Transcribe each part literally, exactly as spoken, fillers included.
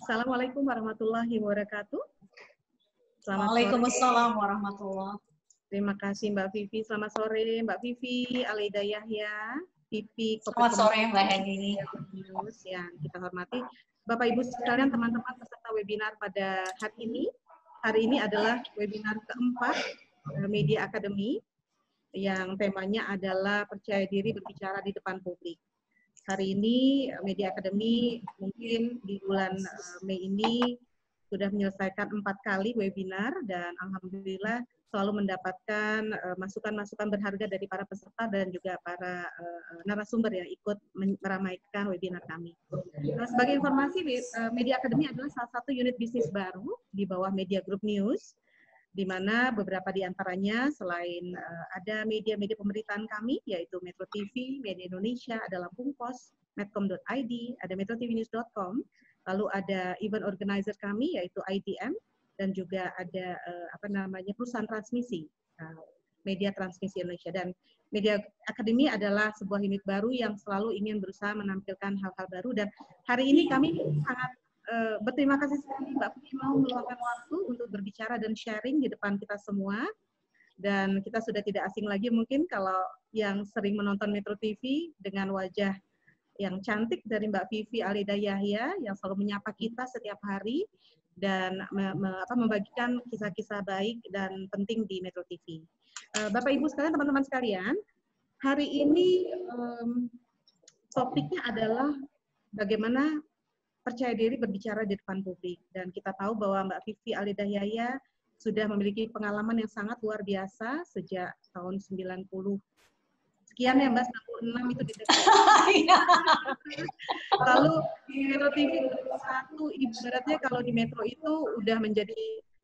Assalamualaikum warahmatullahi wabarakatuh. Selamat sore. Waalaikumsalam warahmatullahi. Terima kasih Mbak Vivi. Selamat sore Mbak Vivi, Alida Yahya, Vivi. Selamat sore Mbak Heni. Yang kita hormati. Bapak Ibu sekalian, teman-teman peserta webinar pada hari ini. Hari ini adalah webinar keempat Media Academy yang temanya adalah percaya diri berbicara di depan publik. Hari ini Media Academy mungkin di bulan Mei ini sudah menyelesaikan empat kali webinar dan alhamdulillah selalu mendapatkan masukan-masukan uh, berharga dari para peserta dan juga para uh, narasumber yang ikut meramaikan webinar kami. Nah, sebagai informasi, uh, Media Academy adalah salah satu unit bisnis baru di bawah Media Group News, di mana beberapa di antaranya selain uh, ada media-media pemberitaan kami, yaitu Metro T V, Media Indonesia, ada Lampung Pos, medcom dot i d, ada metro t v news dot com, lalu ada event organizer kami, yaitu I D M, dan juga ada uh, apa namanya perusahaan transmisi, uh, Media Transmisi Indonesia. Dan Media Academy adalah sebuah unit baru yang selalu ingin berusaha menampilkan hal-hal baru, dan hari ini kami sangat Uh, berterima kasih sekali Mbak Vivi mau meluangkan waktu untuk berbicara dan sharing di depan kita semua. Dan kita sudah tidak asing lagi mungkin kalau yang sering menonton Metro T V dengan wajah yang cantik dari Mbak Vivi Alida Yahya yang selalu menyapa kita setiap hari dan me, me, apa, membagikan kisah-kisah baik dan penting di Metro T V. Uh, Bapak Ibu sekalian, teman-teman sekalian, hari ini um, topiknya adalah bagaimana percaya diri berbicara di depan publik. Dan kita tahu bahwa Mbak Vivi Alida Yahya sudah memiliki pengalaman yang sangat luar biasa sejak tahun sembilan puluh sekian ya Mbak, sembilan puluh enam itu di lalu di Metro T V dua ribu satu, ibaratnya kalau di Metro itu udah menjadi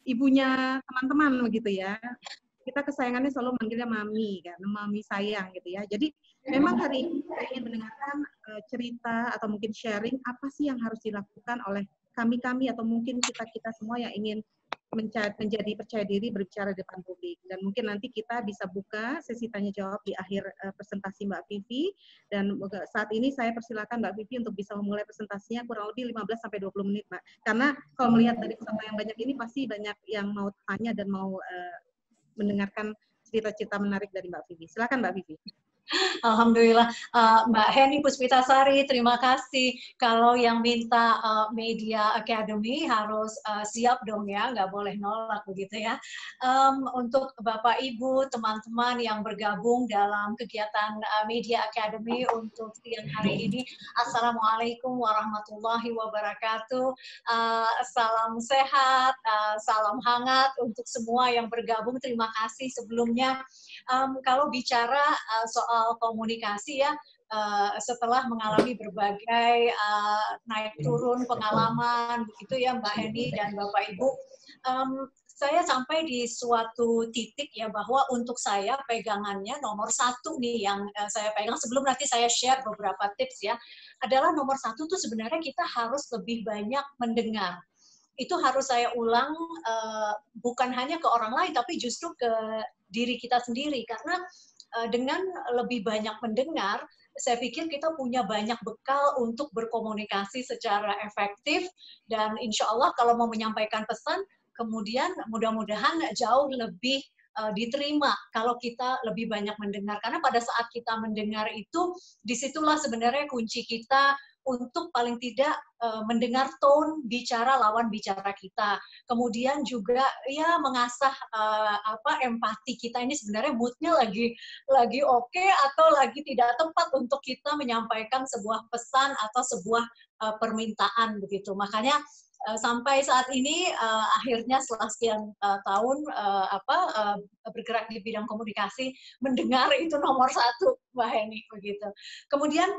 ibunya teman-teman begitu ya. Kita kesayangannya selalu manggilnya Mami kan, Mami sayang gitu ya. Jadi memang hari ini saya ingin mendengarkan uh, cerita atau mungkin sharing apa sih yang harus dilakukan oleh kami-kami atau mungkin kita-kita semua yang ingin menjadi percaya diri berbicara di depan publik. Dan mungkin nanti kita bisa buka sesi tanya jawab di akhir uh, presentasi Mbak Vivi. Dan uh, saat ini saya persilakan Mbak Vivi untuk bisa memulai presentasinya kurang lebih lima belas sampai dua puluh menit, Mbak. Karena kalau melihat dari peserta yang banyak ini pasti banyak yang mau tanya dan mau uh, mendengarkan cerita-cerita menarik dari Mbak Vivi. Silakan Mbak Vivi. Alhamdulillah, uh, Mbak Heni Puspitasari, terima kasih. Kalau yang minta uh, Media Academy harus uh, siap dong ya, nggak boleh nolak begitu ya. Um, untuk Bapak Ibu, teman-teman yang bergabung dalam kegiatan uh, Media Academy untuk siang hari ini, Assalamualaikum warahmatullahi wabarakatuh. Uh, salam sehat, uh, salam hangat untuk semua yang bergabung. Terima kasih sebelumnya. Um, kalau bicara uh, soal komunikasi ya, uh, setelah mengalami berbagai uh, naik turun pengalaman begitu ya Mbak Heni dan Bapak Ibu, um, saya sampai di suatu titik ya bahwa untuk saya pegangannya nomor satu nih yang uh, saya pegang sebelum nanti saya share beberapa tips ya, adalah nomor satu tuh sebenarnya kita harus lebih banyak mendengar. Itu harus saya ulang uh, bukan hanya ke orang lain tapi justru ke diri kita sendiri, karena dengan lebih banyak mendengar, saya pikir kita punya banyak bekal untuk berkomunikasi secara efektif, dan insya Allah kalau mau menyampaikan pesan, kemudian mudah-mudahan jauh lebih uh, diterima kalau kita lebih banyak mendengar. Karena pada saat kita mendengar itu, disitulah sebenarnya kunci kita untuk paling tidak uh, mendengar tone bicara lawan bicara kita. Kemudian juga ya mengasah uh, apa empati kita ini sebenarnya moodnya lagi lagi oke okay, atau lagi tidak tepat untuk kita menyampaikan sebuah pesan atau sebuah uh, permintaan begitu. Makanya uh, sampai saat ini uh, akhirnya setelah sekian uh, tahun uh, apa uh, bergerak di bidang komunikasi, mendengar itu nomor satu, Mbak Heni begitu. Kemudian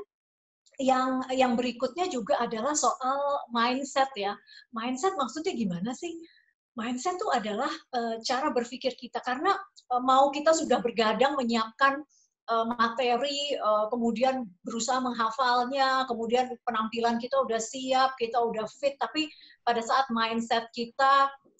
yang yang berikutnya juga adalah soal mindset ya. Mindset maksudnya gimana sih? Mindset itu adalah uh, cara berpikir kita, karena uh, mau kita sudah bergadang menyiapkan uh, materi, uh, kemudian berusaha menghafalnya, kemudian penampilan kita udah siap, kita udah fit, tapi pada saat mindset kita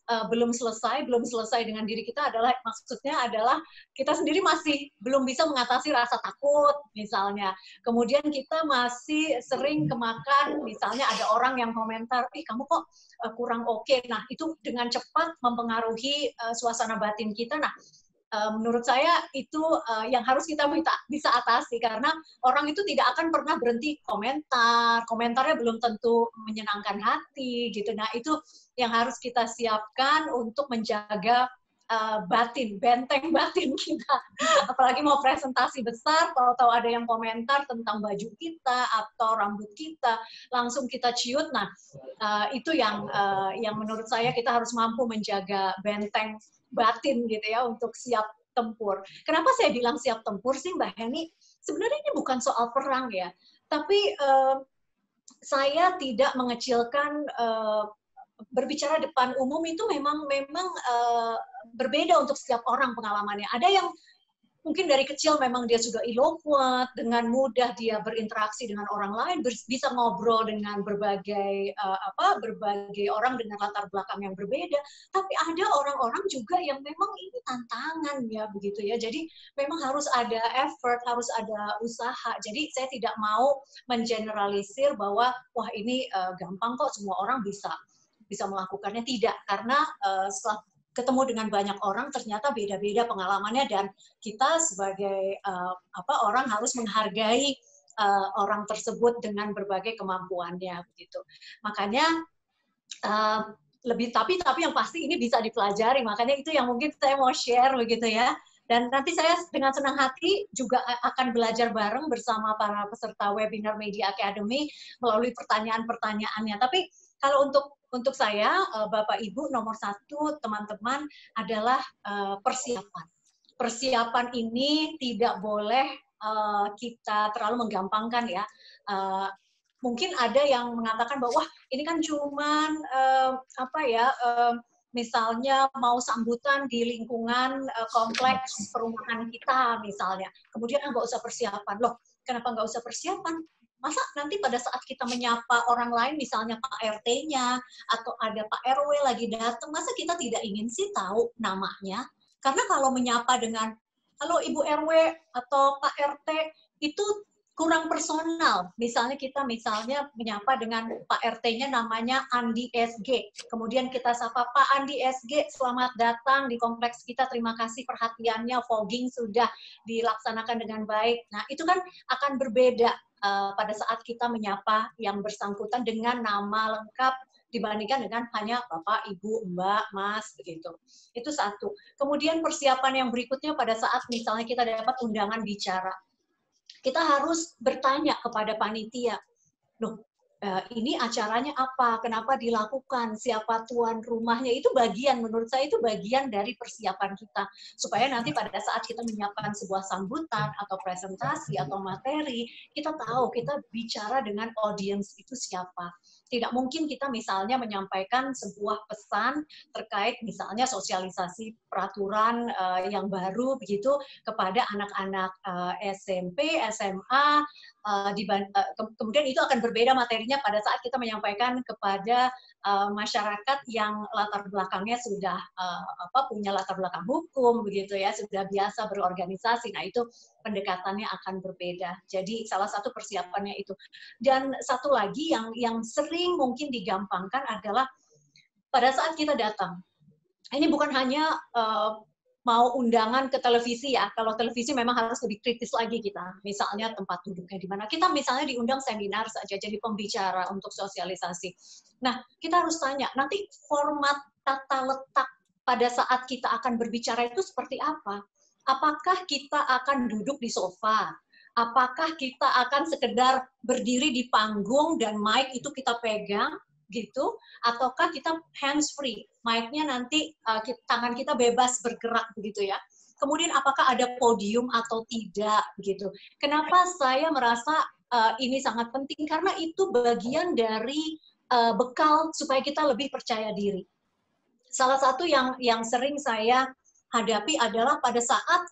uh, belum selesai, belum selesai dengan diri kita adalah maksudnya adalah kita sendiri masih belum bisa mengatasi rasa takut misalnya. Kemudian kita masih sering kemakan, misalnya ada orang yang komentar, ih kamu kok uh, kurang oke. Okay. Nah itu dengan cepat mempengaruhi uh, suasana batin kita. Nah Uh, menurut saya itu uh, yang harus kita bisa, bisa atasi karena orang itu tidak akan pernah berhenti komentar, komentarnya belum tentu menyenangkan hati gitu. Nah itu yang harus kita siapkan untuk menjaga uh, batin, benteng batin kita. Apalagi mau presentasi besar, tahu-tahu ada yang komentar tentang baju kita atau rambut kita, langsung kita ciut. Nah uh, itu yang uh, yang menurut saya kita harus mampu menjaga benteng batin gitu ya untuk siap tempur. Kenapa saya bilang siap tempur sih Mbak Heni? Sebenarnya ini bukan soal perang ya, tapi uh, saya tidak mengecilkan uh, berbicara depan umum itu memang memang uh, berbeda untuk setiap orang pengalamannya. Ada yang mungkin dari kecil memang dia sudah eloquent, dengan mudah dia berinteraksi dengan orang lain, bisa ngobrol dengan berbagai uh, apa berbagai orang dengan latar belakang yang berbeda. Tapi ada orang-orang juga yang memang ini tantangan ya begitu ya. Jadi memang harus ada effort, harus ada usaha. Jadi saya tidak mau mengeneralisir bahwa wah ini uh, gampang kok semua orang bisa bisa melakukannya. Tidak, karena uh, setelah ketemu dengan banyak orang ternyata beda-beda pengalamannya dan kita sebagai uh, apa orang harus menghargai uh, orang tersebut dengan berbagai kemampuannya begitu. Makanya uh, lebih tapi tapi yang pasti ini bisa dipelajari. Makanya itu yang mungkin saya mau share begitu ya. Dan nanti saya dengan senang hati juga akan belajar bareng bersama para peserta webinar Media Academy melalui pertanyaan-pertanyaannya. Tapi kalau untuk untuk saya, Bapak Ibu, nomor satu teman-teman adalah persiapan. Persiapan ini tidak boleh kita terlalu menggampangkan ya. Mungkin ada yang mengatakan bahwa wah ini kan cuman apa ya? Misalnya mau sambutan di lingkungan uh, kompleks perumahan kita misalnya, kemudian nggak usah persiapan. Loh, kenapa nggak usah persiapan? Masa nanti pada saat kita menyapa orang lain, misalnya Pak R T-nya, atau ada Pak R W lagi datang, masa kita tidak ingin sih tahu namanya? Karena kalau menyapa dengan, halo Ibu R W atau Pak R T, itu kurang personal. Misalnya kita misalnya menyapa dengan Pak R T-nya namanya Andi S G. Kemudian kita sapa Pak Andi S G, selamat datang di kompleks kita. Terima kasih perhatiannya, fogging sudah dilaksanakan dengan baik. Nah, itu kan akan berbeda uh, pada saat kita menyapa yang bersangkutan dengan nama lengkap dibandingkan dengan hanya Bapak, Ibu, Mbak, Mas, begitu. Itu satu. Kemudian persiapan yang berikutnya pada saat misalnya kita dapat undangan bicara. Kita harus bertanya kepada panitia, loh ini acaranya apa, kenapa dilakukan, siapa tuan rumahnya, itu bagian, menurut saya itu bagian dari persiapan kita, supaya nanti pada saat kita menyiapkan sebuah sambutan, atau presentasi, atau materi, kita tahu, kita bicara dengan audiens itu siapa. Tidak mungkin kita misalnya menyampaikan sebuah pesan terkait misalnya sosialisasi peraturan uh, yang baru begitu kepada anak-anak uh, S M P, S M A, uh, di, uh, ke kemudian itu akan berbeda materinya pada saat kita menyampaikan kepada uh, masyarakat yang latar belakangnya sudah uh, apa punya latar belakang hukum begitu ya, sudah biasa berorganisasi. Nah, itu pendekatannya akan berbeda. Jadi salah satu persiapannya itu. Dan satu lagi yang yang sering mungkin digampangkan adalah pada saat kita datang. Ini bukan hanya uh, mau undangan ke televisi ya. Kalau televisi memang harus lebih kritis lagi kita. Misalnya tempat duduknya di mana. Kita misalnya diundang seminar saja jadi pembicara untuk sosialisasi. Nah, kita harus tanya, nanti format tata letak pada saat kita akan berbicara itu seperti apa? Apakah kita akan duduk di sofa? Apakah kita akan sekedar berdiri di panggung dan mic itu kita pegang gitu? Ataukah kita hands free? Mic-nya nanti uh, kita, tangan kita bebas bergerak begitu ya. Kemudian apakah ada podium atau tidak begitu? Kenapa saya merasa uh, ini sangat penting? Karena itu bagian dari uh, bekal supaya kita lebih percaya diri. Salah satu yang yang sering saya hadapi adalah pada saat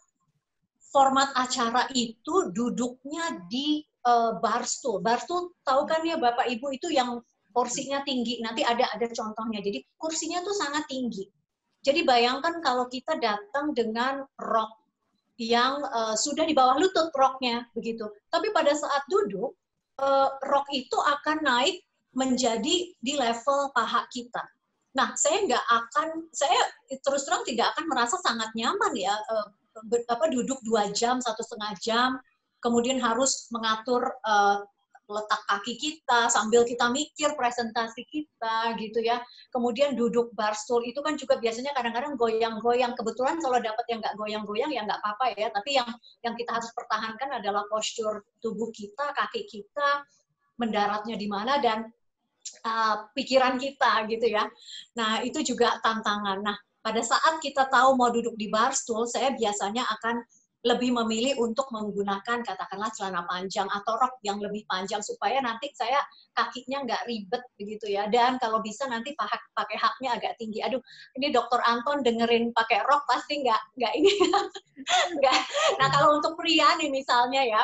format acara itu duduknya di uh, barstool. Barstool tahu kan ya Bapak Ibu itu yang kursinya tinggi. Nanti ada ada contohnya. Jadi kursinya tuh sangat tinggi. Jadi bayangkan kalau kita datang dengan rok yang uh, sudah di bawah lutut roknya begitu. Tapi pada saat duduk, uh, rok itu akan naik menjadi di level paha kita. Nah, saya nggak akan, saya terus terang tidak akan merasa sangat nyaman ya, uh, ber, apa, duduk dua jam, satu setengah jam, kemudian harus mengatur uh, letak kaki kita sambil kita mikir presentasi kita gitu ya. Kemudian duduk bar stool itu kan juga biasanya kadang-kadang goyang-goyang. Kebetulan kalau dapat yang nggak goyang-goyang ya nggak apa-apa ya. Tapi yang yang kita harus pertahankan adalah postur tubuh kita, kaki kita, mendaratnya di mana, dan uh, pikiran kita gitu ya. Nah itu juga tantangan. Nah pada saat kita tahu mau duduk di bar stool, saya biasanya akan lebih memilih untuk menggunakan katakanlah celana panjang atau rok yang lebih panjang supaya nanti saya kakinya nggak ribet begitu ya. Dan kalau bisa nanti pakai pakai haknya agak tinggi. Aduh, ini Dokter Anton dengerin pakai rok pasti nggak nggak ini nggak. Nah kalau untuk pria nih misalnya ya,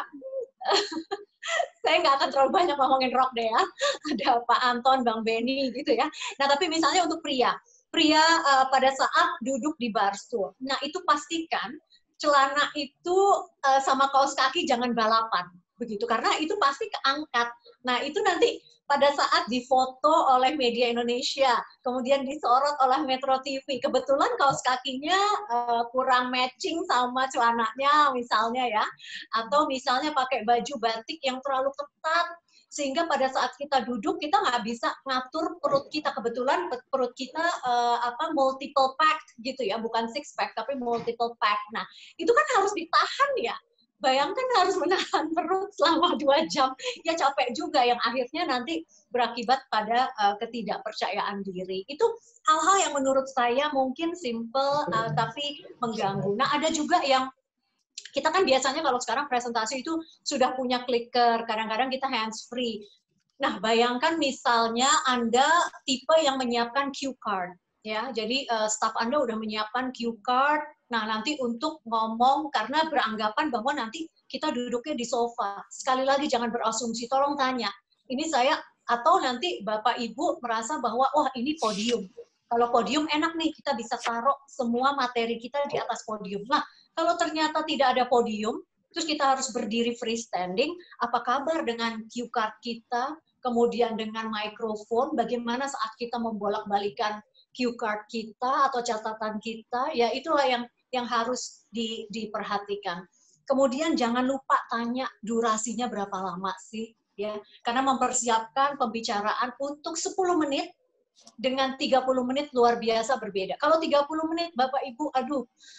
saya nggak akan terlalu banyak ngomongin rok deh ya. Ada Pak Anton, Bang Benny gitu ya. Nah tapi misalnya untuk pria, pria uh, pada saat duduk di bar stool, nah itu pastikan celana itu uh, sama kaos kaki jangan balapan begitu, karena itu pasti keangkat. Nah itu nanti pada saat difoto oleh media Indonesia, kemudian disorot oleh Metro T V, kebetulan kaos kakinya uh, kurang matching sama celananya misalnya ya, atau misalnya pakai baju batik yang terlalu ketat, sehingga pada saat kita duduk kita nggak bisa ngatur perut kita. Kebetulan perut kita uh, apa multiple pack gitu ya, bukan six pack tapi multiple pack. Nah itu kan harus ditahan ya. Bayangkan harus menahan perut selama dua jam, ya capek juga yang akhirnya nanti berakibat pada uh, ketidakpercayaan diri. Itu hal-hal yang menurut saya mungkin simple uh, tapi mengganggu. Nah ada juga yang kita kan biasanya kalau sekarang presentasi itu sudah punya clicker, kadang-kadang kita hands free. Nah, bayangkan misalnya Anda tipe yang menyiapkan cue card, ya. Jadi uh, staff Anda udah menyiapkan cue card. Nah, nanti untuk ngomong karena beranggapan bahwa nanti kita duduknya di sofa. Sekali lagi jangan berasumsi, tolong tanya. Ini saya atau nanti Bapak Ibu merasa bahwa wah ini podium. Kalau podium enak nih, kita bisa taruh semua materi kita di atas podium. Nah, kalau ternyata tidak ada podium, terus kita harus berdiri freestanding, apa kabar dengan cue card kita, kemudian dengan mikrofon, bagaimana saat kita membolak-balikan cue card kita atau catatan kita, ya itulah yang yang harus di, diperhatikan. Kemudian jangan lupa tanya durasinya berapa lama sih, ya, karena mempersiapkan pembicaraan untuk sepuluh menit dengan tiga puluh menit luar biasa berbeda. Kalau tiga puluh menit, Bapak Ibu, aduh,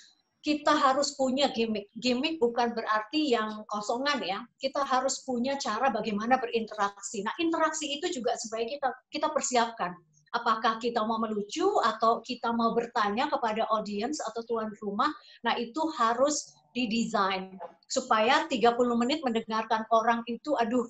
kita harus punya gimmick. Gimmick bukan berarti yang kosongan ya. Kita harus punya cara bagaimana berinteraksi. Nah, interaksi itu juga sebaiknya kita kita persiapkan. Apakah kita mau melucu atau kita mau bertanya kepada audiens atau tuan rumah. Nah, itu harus didesain supaya tiga puluh menit mendengarkan orang itu aduh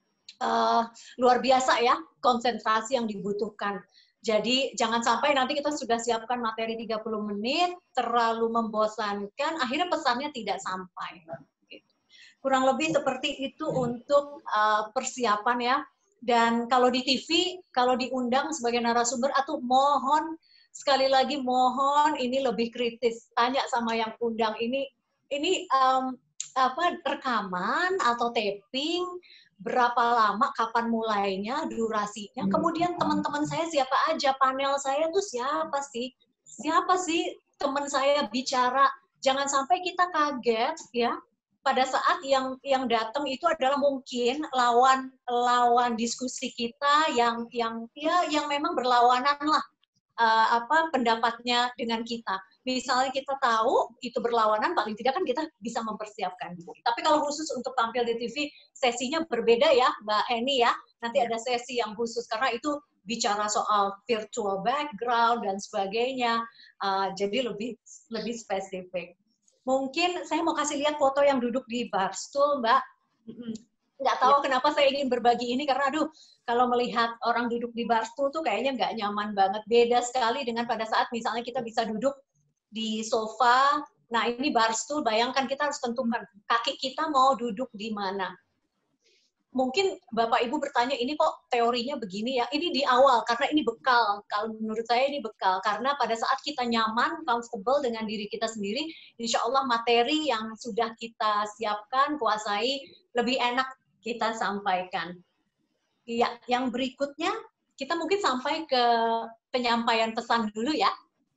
uh, luar biasa ya, konsentrasi yang dibutuhkan. Jadi jangan sampai nanti kita sudah siapkan materi tiga puluh menit, terlalu membosankan, akhirnya pesannya tidak sampai. Kurang lebih seperti itu untuk uh, persiapan ya. Dan kalau di T V, kalau diundang sebagai narasumber, atau mohon, sekali lagi mohon ini lebih kritis. Tanya sama yang undang ini, ini um, apa rekaman atau taping, berapa lama, kapan mulainya, durasinya, kemudian teman-teman saya siapa aja, panel saya tuh siapa sih, siapa sih teman saya bicara, jangan sampai kita kaget ya, pada saat yang yang datang itu adalah mungkin lawan lawan diskusi kita yang yang ya yang memang berlawanan lah uh, apa pendapatnya dengan kita. Misalnya kita tahu itu berlawanan, paling tidak kan kita bisa mempersiapkan diri. Tapi kalau khusus untuk tampil di T V, sesinya berbeda ya, Mbak Eni ya. Nanti ada sesi yang khusus, karena itu bicara soal virtual background dan sebagainya. Uh, jadi lebih lebih spesifik. Mungkin saya mau kasih lihat foto yang duduk di bar stool, Mbak. Nggak tahu ya. Kenapa saya ingin berbagi ini, karena aduh, kalau melihat orang duduk di bar stool tuh kayaknya nggak nyaman banget. Beda sekali dengan pada saat misalnya kita bisa duduk di sofa. Nah, ini bar stool, bayangkan kita harus tentukan kaki kita mau duduk di mana. mungkin Bapak Ibu bertanya, ini kok teorinya begini ya? Ini di awal, karena ini bekal. Kalau menurut saya ini bekal. Karena pada saat kita nyaman, comfortable dengan diri kita sendiri, insya Allah materi yang sudah kita siapkan, kuasai, lebih enak kita sampaikan. Iya, yang berikutnya, kita mungkin sampai ke penyampaian pesan dulu ya.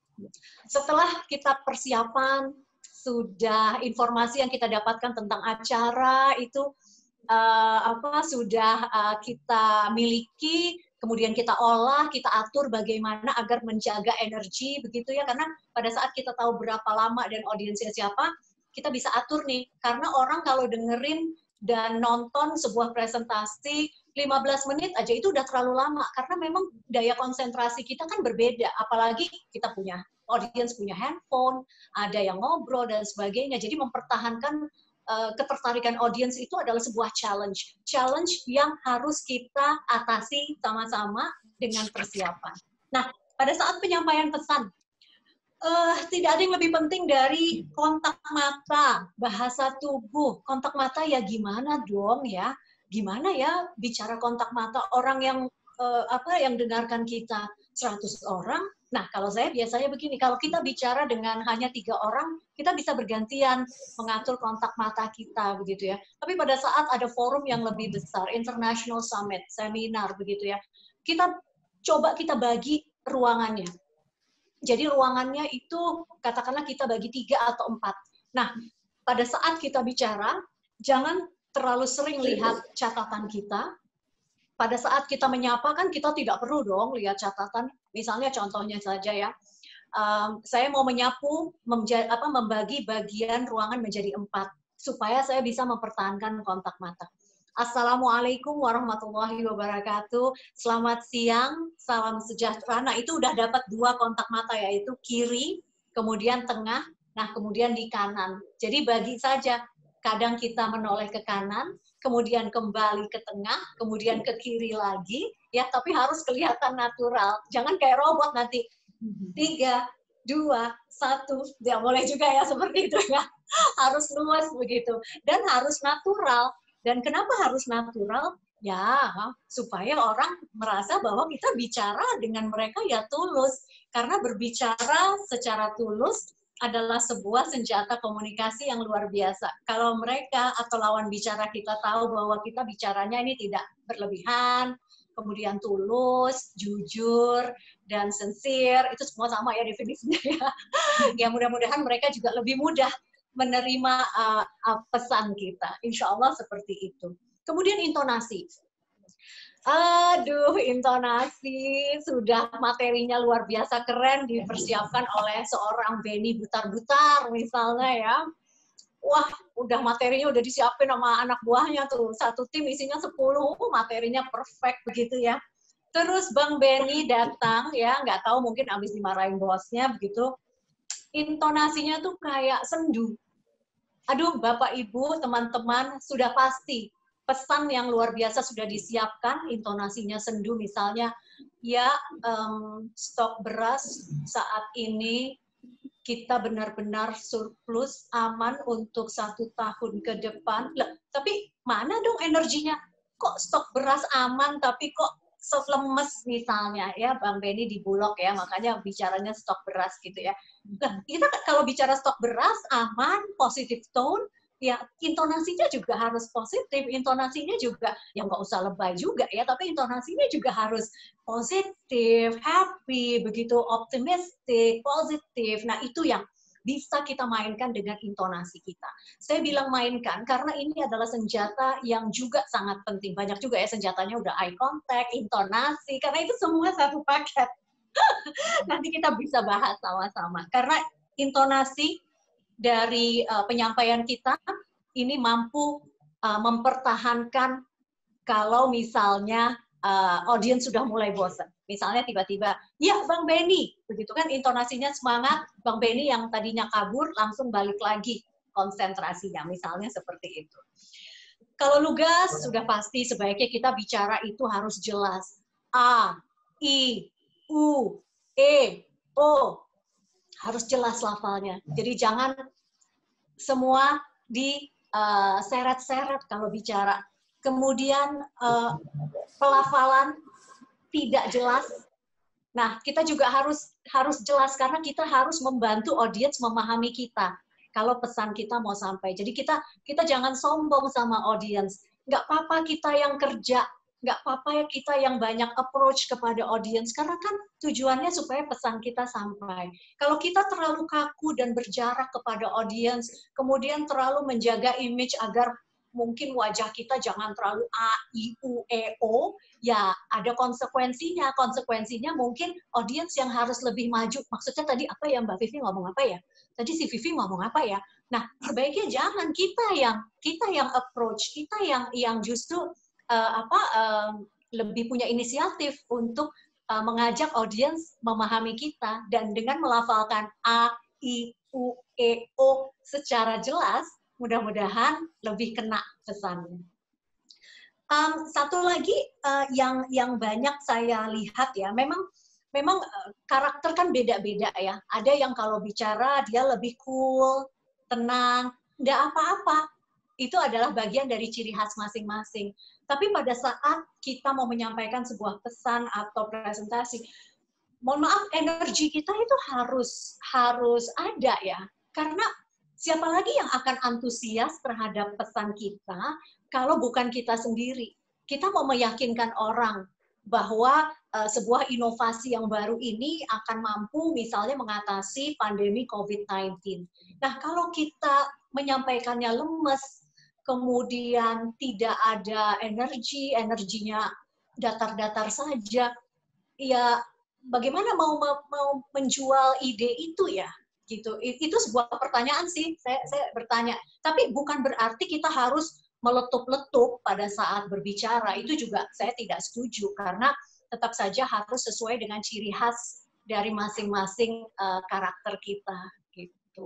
Setelah kita persiapan, sudah informasi yang kita dapatkan tentang acara, itu Uh, apa sudah uh, kita miliki, kemudian kita olah, kita atur bagaimana agar menjaga energi begitu ya, karena pada saat kita tahu berapa lama dan audiensnya siapa, kita bisa atur nih, karena orang kalau dengerin dan nonton sebuah presentasi lima belas menit aja itu udah terlalu lama, karena memang daya konsentrasi kita kan berbeda, apalagi kita punya audiens punya handphone, ada yang ngobrol dan sebagainya, jadi mempertahankan Uh, ketertarikan audiens itu adalah sebuah challenge. Challenge yang harus kita atasi sama-sama dengan persiapan. Nah, pada saat penyampaian pesan, uh, tidak ada yang lebih penting dari kontak mata, bahasa tubuh. Kontak mata ya gimana dong ya? Gimana ya bicara kontak mata orang yang uh, apa yang dengarkan kita seratus orang? Nah, kalau saya biasanya begini, kalau kita bicara dengan hanya tiga orang, kita bisa bergantian mengatur kontak mata kita, begitu ya. Tapi pada saat ada forum yang lebih besar, international summit, seminar, begitu ya, kita coba kita bagi ruangannya. Jadi ruangannya itu, katakanlah kita bagi tiga atau empat. Nah, pada saat kita bicara, jangan terlalu sering lihat catatan kita. Pada saat kita menyapa kan kita tidak perlu dong lihat catatan. Misalnya contohnya saja ya, um, saya mau menyapu, apa, membagi bagian ruangan menjadi empat supaya saya bisa mempertahankan kontak mata. Assalamualaikum warahmatullahi wabarakatuh. Selamat siang, salam sejahtera. Nah itu udah dapat dua kontak mata, yaitu kiri, kemudian tengah, nah kemudian di kanan. Jadi bagi saja. Kadang kita menoleh ke kanan, kemudian kembali ke tengah, kemudian ke kiri lagi, ya, tapi harus kelihatan natural. Jangan kayak robot nanti. Tiga, dua, satu, ya boleh juga ya seperti itu ya. Harus luas begitu. Dan harus natural. Dan kenapa harus natural? Ya, supaya orang merasa bahwa kita bicara dengan mereka ya tulus. Karena berbicara secara tulus adalah sebuah senjata komunikasi yang luar biasa. Kalau mereka atau lawan bicara kita tahu bahwa kita bicaranya ini tidak berlebihan, kemudian tulus, jujur, dan sincere, itu semua sama ya definisinya ya. Ya mudah-mudahan mereka juga lebih mudah menerima uh, uh, pesan kita. Insya Allah seperti itu. Kemudian intonasi. Aduh, intonasi sudah materinya luar biasa keren dipersiapkan oleh seorang Benny Butar-Butar misalnya ya. Wah, udah materinya udah disiapin sama anak buahnya tuh. Satu tim isinya sepuluh, materinya perfect begitu ya. Terus Bang Benny datang ya, nggak tahu mungkin habis dimarahin bosnya begitu. Intonasinya tuh kayak sendu. Aduh, Bapak Ibu, teman-teman, sudah pasti pesan yang luar biasa sudah disiapkan, intonasinya sendu misalnya, ya um, stok beras saat ini kita benar-benar surplus, aman untuk satu tahun ke depan. Loh, tapi mana dong energinya? Kok stok beras aman, tapi kok sok lemes misalnya, ya Bang Benny di Bulog ya, makanya bicaranya stok beras gitu ya. Nah, kita kalau bicara stok beras, aman, positive tone, ya intonasinya juga harus positif, intonasinya juga ya nggak usah lebay juga ya, tapi intonasinya juga harus positif, happy, begitu optimistik, positif. Nah itu yang bisa kita mainkan dengan intonasi kita. Saya bilang mainkan karena ini adalah senjata yang juga sangat penting. Banyak juga ya senjatanya, udah eye contact, intonasi, karena itu semua satu paket. Nanti kita bisa bahas sama-sama. Karena intonasi dari uh, penyampaian kita ini mampu uh, mempertahankan kalau misalnya uh, audiens sudah mulai bosan. Misalnya tiba-tiba, ya Bang Benny, begitu kan intonasinya semangat, Bang Benny yang tadinya kabur langsung balik lagi konsentrasinya, misalnya seperti itu. Kalau lugas, sudah pasti sebaiknya kita bicara itu harus jelas. A, I, U, E, O, harus jelas lafalnya. Jadi jangan semua diseret-seret uh, kalau bicara. kemudian uh, pelafalan tidak jelas. Nah, kita juga harus harus jelas karena kita harus membantu audiens memahami kita kalau pesan kita mau sampai. Jadi kita kita jangan sombong sama audiens. Nggak apa-apa kita yang kerja, nggak apa-apa ya kita yang banyak approach kepada audiens karena kan tujuannya supaya pesan kita sampai. Kalau kita terlalu kaku dan berjarak kepada audiens, kemudian terlalu menjaga image agar mungkin wajah kita jangan terlalu A, I, U, E, O, ya ada konsekuensinya. Konsekuensinya mungkin audiens yang harus lebih maju. Maksudnya tadi apa ya Mbak Vivi ngomong apa ya? Tadi si Vivi ngomong apa ya? Nah, sebaiknya jangan kita yang kita yang approach, kita yang yang justru uh, apa uh, lebih punya inisiatif untuk uh, mengajak audiens memahami kita dan dengan melafalkan A, I, U, E, O secara jelas. Mudah-mudahan lebih kena pesannya. Um, satu lagi uh, yang yang banyak saya lihat ya, memang memang uh, karakter kan beda-beda ya. Ada yang kalau bicara dia lebih cool, tenang, nggak apa-apa. Itu adalah bagian dari ciri khas masing-masing. Tapi pada saat kita mau menyampaikan sebuah pesan atau presentasi, mohon maaf, energi kita itu harus harus ada ya, karena siapa lagi yang akan antusias terhadap pesan kita kalau bukan kita sendiri? Kita mau meyakinkan orang bahwa uh, sebuah inovasi yang baru ini akan mampu misalnya mengatasi pandemi COVID sembilan belas. Nah, kalau kita menyampaikannya lemes, kemudian tidak ada energi, energinya datar-datar saja, ya bagaimana mau mau menjual ide itu ya? Gitu. Itu sebuah pertanyaan sih, saya, saya bertanya. Tapi bukan berarti kita harus meletup-letup pada saat berbicara. Itu juga saya tidak setuju, karena tetap saja harus sesuai dengan ciri khas dari masing-masing uh, karakter kita. Gitu.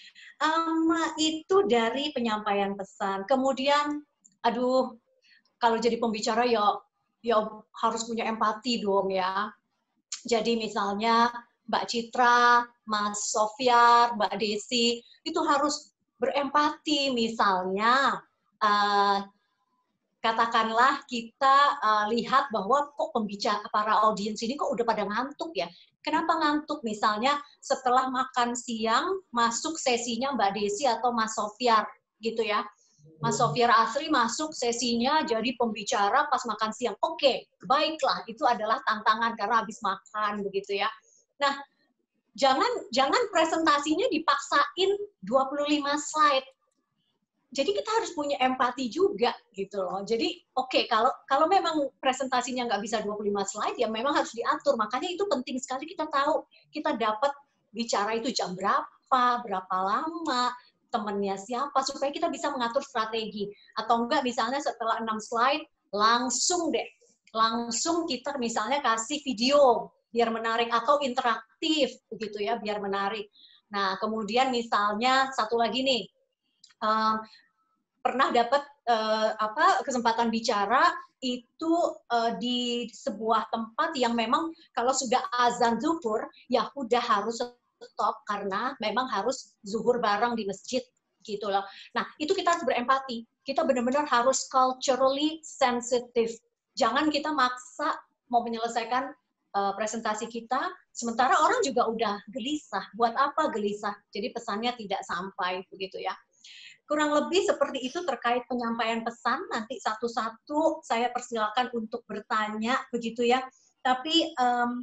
Um, itu dari penyampaian pesan. Kemudian, aduh, kalau jadi pembicara ya, ya harus punya empati dong ya. Jadi misalnya Mbak Citra, Mas Sofyar, Mbak Desi, itu harus berempati. Misalnya, uh, katakanlah kita uh, lihat bahwa kok pembicara, para audiens ini kok udah pada ngantuk ya. Kenapa ngantuk? Misalnya setelah makan siang, masuk sesinya Mbak Desi atau Mas Sofyar, gitu ya. Mas Sofyar Asri masuk sesinya jadi pembicara pas makan siang. Oke, baiklah, itu adalah tantangan karena habis makan, begitu ya. Nah, jangan jangan presentasinya dipaksain dua puluh lima slide. Jadi kita harus punya empati juga gitu loh. Jadi oke, okay, kalau kalau memang presentasinya nggak bisa dua puluh lima slide, ya memang harus diatur. Makanya itu penting sekali kita tahu kita dapat bicara itu jam berapa, berapa lama, temennya siapa, supaya kita bisa mengatur strategi. Atau enggak misalnya setelah enam slide, langsung deh, langsung kita misalnya kasih video, biar menarik, atau interaktif begitu ya, biar menarik. Nah, kemudian misalnya satu lagi nih, um, pernah dapat uh, apa kesempatan bicara itu uh, di sebuah tempat yang memang kalau sudah azan zuhur ya udah harus stop karena memang harus zuhur bareng di masjid gitu loh. Nah, itu kita harus berempati. Kita benar-benar harus culturally sensitive. Jangan kita maksa mau menyelesaikan Uh, presentasi kita, sementara orang juga udah gelisah. Buat apa gelisah? Jadi pesannya tidak sampai, begitu ya. Kurang lebih seperti itu terkait penyampaian pesan. Nanti satu-satu saya persilakan untuk bertanya, begitu ya. Tapi um,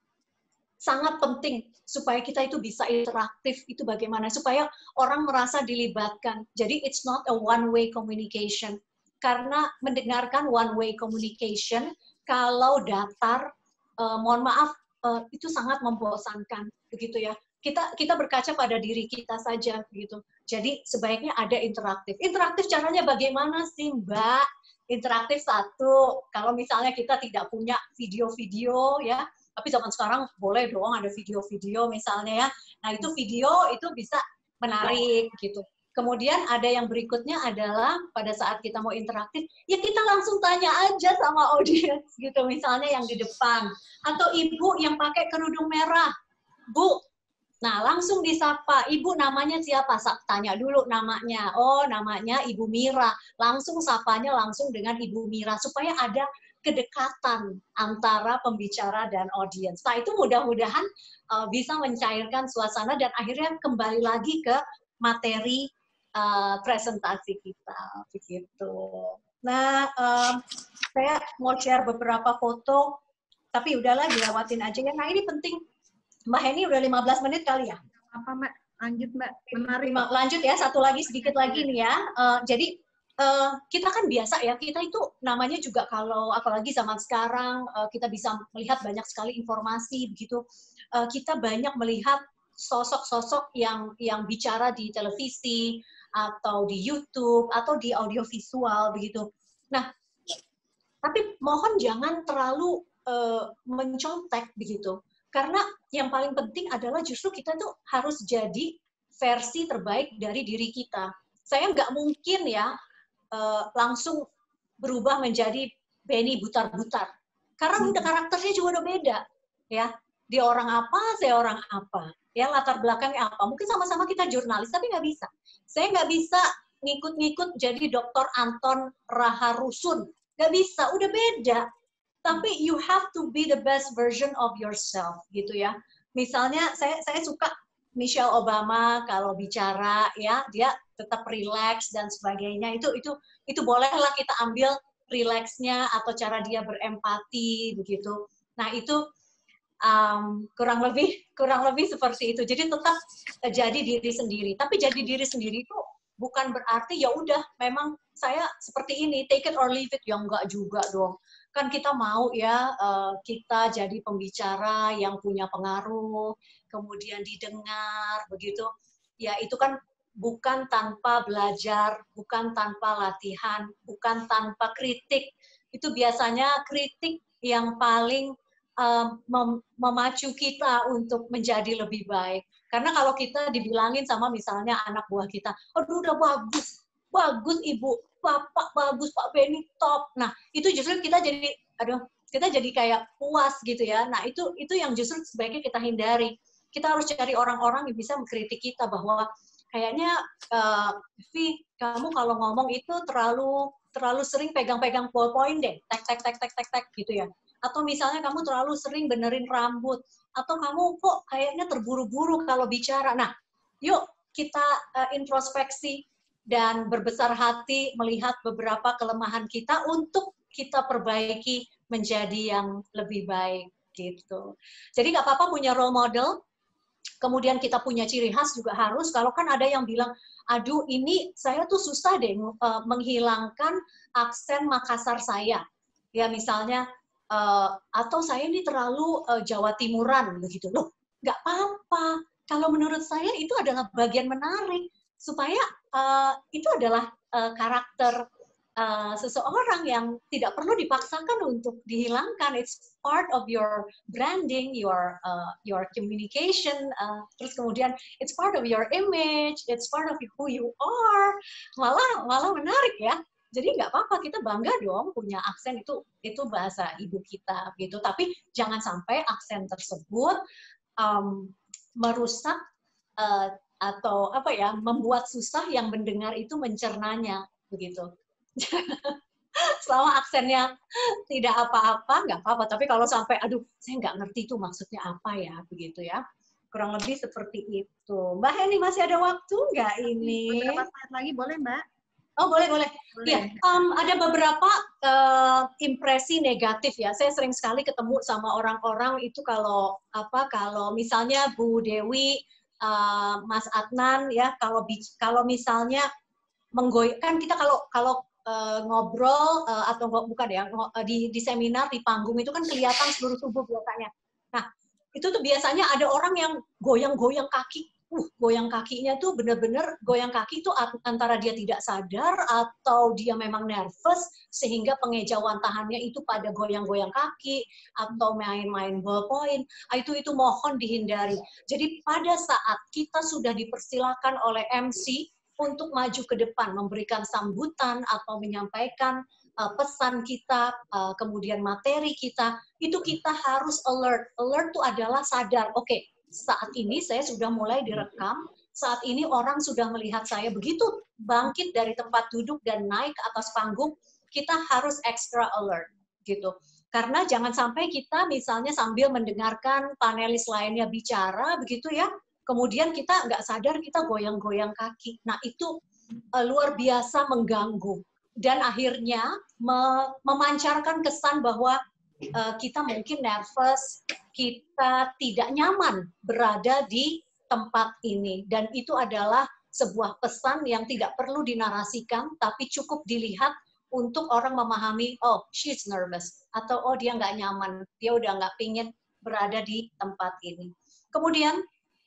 sangat penting supaya kita itu bisa interaktif, itu bagaimana? Supaya orang merasa dilibatkan. Jadi it's not a one-way communication. Karena mendengarkan one-way communication, kalau datar, Uh, mohon maaf, uh, itu sangat membosankan, begitu ya. Kita kita berkaca pada diri kita saja, begitu. Jadi sebaiknya ada interaktif. Interaktif caranya bagaimana sih, Mbak? Interaktif satu, kalau misalnya kita tidak punya video-video ya, tapi zaman sekarang boleh dong ada video-video misalnya ya. Nah itu video itu bisa menarik, gitu. Kemudian ada yang berikutnya adalah pada saat kita mau interaktif, ya kita langsung tanya aja sama audiens gitu, misalnya yang di depan. Atau ibu yang pakai kerudung merah, Bu, Nah, langsung disapa, Ibu namanya siapa? Tanya dulu namanya. Oh, namanya Ibu Mira. Langsung sapanya langsung dengan Ibu Mira, supaya ada kedekatan antara pembicara dan audiens. Nah, itu mudah-mudahan uh, bisa mencairkan suasana dan akhirnya kembali lagi ke materi uh, presentasi kita. Begitu. Nah, um, saya mau share beberapa foto, tapi udahlah dilewatin aja ya. Nah, ini penting. Mbak Heni udah lima belas menit kali ya? Apa Mbak? Lanjut Mbak, menarik. Lanjut ya, satu lagi sedikit lagi nih ya. Uh, jadi uh, kita kan biasa ya, kita itu namanya juga kalau apalagi zaman sekarang uh, kita bisa melihat banyak sekali informasi begitu. Uh, kita banyak melihat sosok-sosok yang yang bicara di televisi atau di YouTube atau di audiovisual begitu. Nah, tapi mohon jangan terlalu uh, mencontek begitu. Karena yang paling penting adalah justru kita tuh harus jadi versi terbaik dari diri kita. Saya nggak mungkin ya uh, langsung berubah menjadi Benny Butar-Butar. Karena udah karakternya juga udah beda. Ya, dia orang apa, saya orang apa. Ya, latar belakangnya apa. Mungkin sama-sama kita jurnalis, tapi nggak bisa. Saya nggak bisa ngikut-ngikut jadi dokter Anton Raharusun. Nggak bisa, udah beda. Tapi you have to be the best version of yourself, gitu ya. Misalnya saya saya suka Michelle Obama kalau bicara ya, dia tetap relax dan sebagainya. Itu itu itu bolehlah kita ambil relaxnya atau cara dia berempati begitu. Nah, itu um, kurang lebih kurang lebih seperti itu. Jadi tetap jadi diri sendiri. Tapi jadi diri sendiri itu bukan berarti ya udah memang saya seperti ini, take it or leave it, ya enggak juga dong. Kan kita mau ya uh, kita jadi pembicara yang punya pengaruh, kemudian didengar begitu. Ya itu kan bukan tanpa belajar, bukan tanpa latihan, bukan tanpa kritik. Itu biasanya kritik yang paling uh, mem memacu kita untuk menjadi lebih baik. Karena kalau kita dibilangin sama misalnya anak buah kita, aduh udah bagus, bagus Ibu, Bapak bagus, Pak Benny top. Nah, itu justru kita jadi, aduh, kita jadi kayak puas gitu ya. Nah, itu itu yang justru sebaiknya kita hindari. Kita harus cari orang-orang yang bisa mengkritik kita bahwa kayaknya, uh, Vi, kamu kalau ngomong itu terlalu terlalu sering pegang-pegang ballpoint deh, tek tek tek tek tek tek gitu ya. Atau misalnya kamu terlalu sering benerin rambut, atau kamu kok kayaknya terburu-buru kalau bicara. Nah, yuk kita uh, introspeksi dan berbesar hati melihat beberapa kelemahan kita untuk kita perbaiki menjadi yang lebih baik gitu. Jadi nggak apa-apa punya role model, kemudian kita punya ciri khas juga harus. Kalau kan ada yang bilang, aduh ini saya tuh susah deh uh, menghilangkan aksen Makassar saya. Ya misalnya, uh, atau saya ini terlalu uh, Jawa Timuran begitu. Loh, nggak apa-apa. Kalau menurut saya itu adalah bagian menarik. Supaya uh, itu adalah uh, karakter uh, seseorang yang tidak perlu dipaksakan untuk dihilangkan. It's part of your branding, your uh, your communication. Uh, terus kemudian it's part of your image, it's part of who you are. Malah malah menarik ya. Jadi nggak apa-apa, kita bangga dong punya aksen itu itu bahasa ibu kita gitu. Tapi jangan sampai aksen tersebut um, merusak uh, atau apa ya, membuat susah yang mendengar itu mencernanya begitu. Selama aksennya tidak apa-apa, nggak apa-apa. Tapi kalau sampai, aduh, saya nggak ngerti itu maksudnya apa ya, begitu ya. Kurang lebih seperti itu. Mbak Heni, masih ada waktu nggak ini? Beberapa saat lagi boleh Mbak? Oh, boleh, boleh. Iya, um, ada beberapa uh, impresi negatif ya. Saya sering sekali ketemu sama orang-orang itu kalau apa, kalau misalnya Bu Dewi, Uh, Mas Adnan ya, kalau kalau misalnya menggoyahkan kita kalau kalau uh, ngobrol uh, atau bukan ya di di seminar di panggung itu kan kelihatan seluruh tubuh biasanya. Nah, itu tuh biasanya ada orang yang goyang-goyang kaki. Uh, goyang kakinya tuh bener-bener goyang kaki itu antara dia tidak sadar atau dia memang nervous sehingga pengejauhan tahannya itu pada goyang-goyang kaki atau main-main ballpoint. Itu itu mohon dihindari. Jadi pada saat kita sudah dipersilakan oleh M C untuk maju ke depan, memberikan sambutan atau menyampaikan uh, pesan kita, uh, kemudian materi kita, itu kita harus alert. Alert itu adalah sadar. Oke, okay, saat ini saya sudah mulai direkam, saat ini orang sudah melihat saya begitu bangkit dari tempat duduk dan naik ke atas panggung, kita harus extra alert gitu. Karena jangan sampai kita misalnya sambil mendengarkan panelis lainnya bicara begitu ya, kemudian kita nggak sadar kita goyang-goyang kaki. Nah itu uh, luar biasa mengganggu dan akhirnya me memancarkan kesan bahwa uh, kita mungkin nervous, kita tidak nyaman berada di tempat ini, dan itu adalah sebuah pesan yang tidak perlu dinarasikan, tapi cukup dilihat untuk orang memahami, oh, she's nervous, atau oh, dia nggak nyaman, dia udah nggak pingin berada di tempat ini. Kemudian,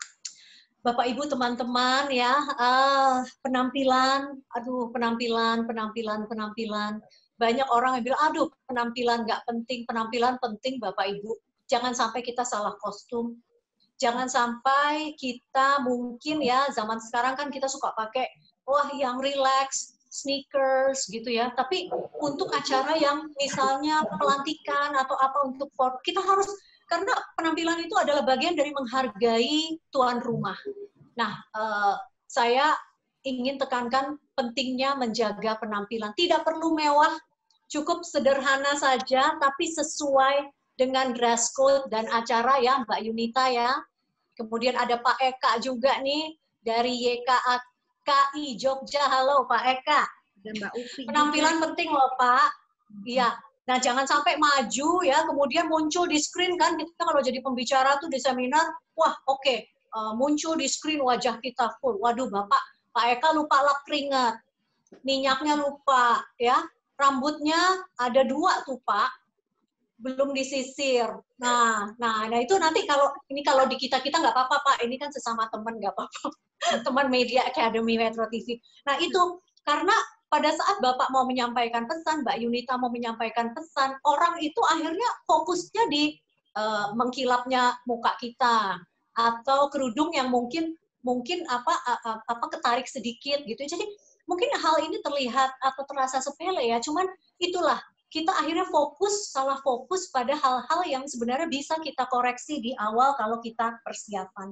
Bapak Ibu teman-teman ya, uh, penampilan, aduh penampilan, penampilan, penampilan. Banyak orang yang bilang, aduh penampilan nggak penting, penampilan penting Bapak Ibu. Jangan sampai kita salah kostum. Jangan sampai kita mungkin ya, zaman sekarang kan kita suka pakai, wah yang relax, sneakers gitu ya. Tapi untuk acara yang misalnya pelantikan atau apa untuk kita harus, karena penampilan itu adalah bagian dari menghargai tuan rumah. Nah, uh, saya ingin tekankan pentingnya menjaga penampilan. Tidak perlu mewah, cukup sederhana saja, tapi sesuai dengan dress code dan acara ya, Mbak Yunita ya. Kemudian ada Pak Eka juga nih, dari Y K A K I Jogja. Halo Pak Eka. Dan Mbak Upi penampilan juga penting loh Pak. Iya. Nah jangan sampai maju ya, kemudian muncul di screen kan, kita kalau jadi pembicara tuh di seminar, wah oke, okay, uh, muncul di screen wajah kita full. Waduh Bapak, Pak Eka lupa lap keringat, minyaknya lupa ya, rambutnya ada dua tuh Pak, belum disisir. Nah, nah, nah itu nanti kalau ini kalau di kita kita nggak apa-apa Pak, ini kan sesama teman nggak apa-apa, teman Media Academy Metro T V. Nah itu karena pada saat Bapak mau menyampaikan pesan, Mbak Yunita mau menyampaikan pesan, orang itu akhirnya fokusnya di uh, mengkilapnya muka kita atau kerudung yang mungkin mungkin apa uh, apa ketarik sedikit gitu. Jadi mungkin hal ini terlihat atau terasa sepele ya, cuman itulah kita akhirnya fokus, salah fokus pada hal-hal yang sebenarnya bisa kita koreksi di awal kalau kita persiapan.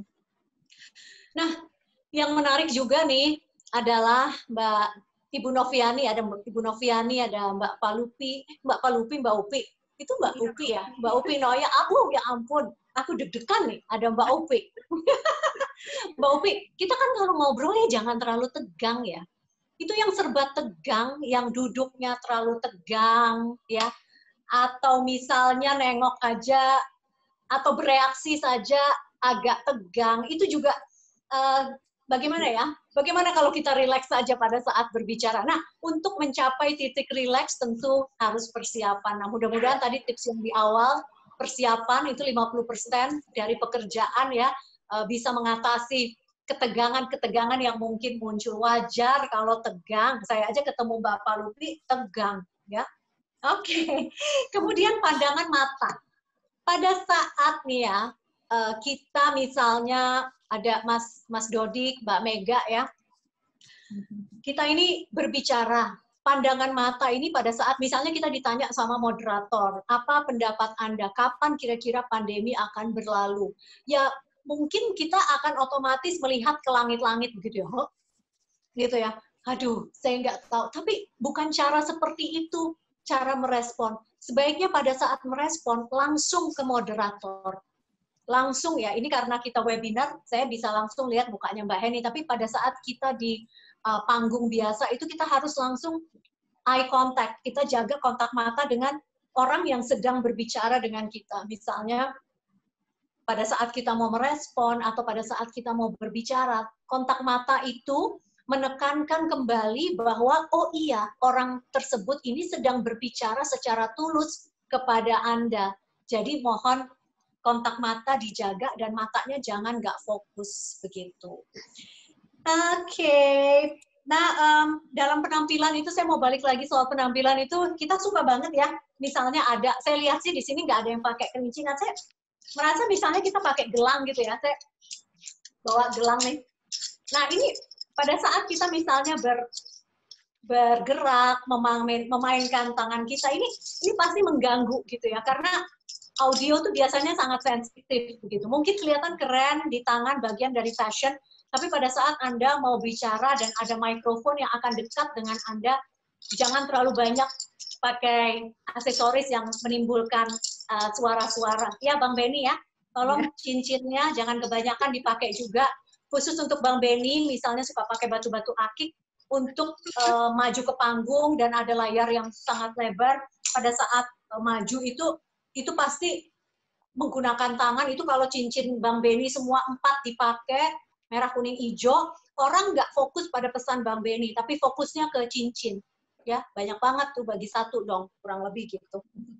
Nah, yang menarik juga nih adalah Mbak Ibu Noviani, ada Ibu Noviani, ada Mbak Palupi, Mbak Palupi, Mbak Upi. Itu Mbak Upi ya, Mbak Upi Noya, aku ya ampun, aku deg-degan nih, ada Mbak Upi. Mbak Upi, kita kan kalau ngobrol ya jangan terlalu tegang ya. Itu yang serba tegang, yang duduknya terlalu tegang, ya, atau misalnya nengok aja, atau bereaksi saja agak tegang, itu juga uh, bagaimana ya? Bagaimana kalau kita rileks saja pada saat berbicara? Nah, untuk mencapai titik rileks tentu harus persiapan. Nah, mudah-mudahan tadi tips yang di awal, persiapan itu lima puluh persen dari pekerjaan ya, uh, bisa mengatasi ketegangan-ketegangan yang mungkin muncul. Wajar kalau tegang. Saya aja ketemu Bapak Lupi tegang, ya. Oke. Okay. Kemudian pandangan mata. Pada saat nih ya, kita misalnya ada Mas Mas Dodik, Mbak Mega ya. Kita ini berbicara. Pandangan mata ini pada saat misalnya kita ditanya sama moderator, apa pendapat Anda? Kapan kira-kira pandemi akan berlalu? Ya, mungkin kita akan otomatis melihat ke langit-langit begitu ya, oh, gitu ya. Aduh, saya nggak tahu. Tapi bukan cara seperti itu cara merespon. Sebaiknya pada saat merespon langsung ke moderator, langsung ya. Ini karena kita webinar, saya bisa langsung lihat mukanya Mbak Heni. Tapi pada saat kita di uh, panggung biasa itu kita harus langsung eye contact. Kita jaga kontak mata dengan orang yang sedang berbicara dengan kita. Misalnya pada saat kita mau merespon atau pada saat kita mau berbicara, kontak mata itu menekankan kembali bahwa, oh iya, orang tersebut ini sedang berbicara secara tulus kepada Anda. Jadi mohon kontak mata dijaga dan matanya jangan nggak fokus begitu. Oke, okay. Nah um, dalam penampilan itu saya mau balik lagi soal penampilan itu kita suka banget ya. Misalnya ada, saya lihat sih di sini nggak ada yang pakai kelincingan. Saya merasa misalnya kita pakai gelang gitu ya, saya bawa gelang nih. Nah ini pada saat kita misalnya ber, bergerak, memain, memainkan tangan kita, ini ini pasti mengganggu gitu ya, karena audio tuh biasanya sangat sensitif begitu. Mungkin kelihatan keren di tangan bagian dari fashion, tapi pada saat Anda mau bicara dan ada mikrofon yang akan dekat dengan Anda, jangan terlalu banyak pakai aksesoris yang menimbulkan suara-suara. Uh, ya, Bang Benny ya, tolong cincinnya jangan kebanyakan dipakai juga. Khusus untuk Bang Benny, misalnya suka pakai batu-batu akik, untuk uh, maju ke panggung dan ada layar yang sangat lebar, pada saat uh, maju itu, itu pasti menggunakan tangan. Itu kalau cincin Bang Benny semua empat dipakai, merah, kuning, hijau, orang nggak fokus pada pesan Bang Benny, tapi fokusnya ke cincin. Ya, banyak banget tuh, bagi satu dong, kurang lebih gitu.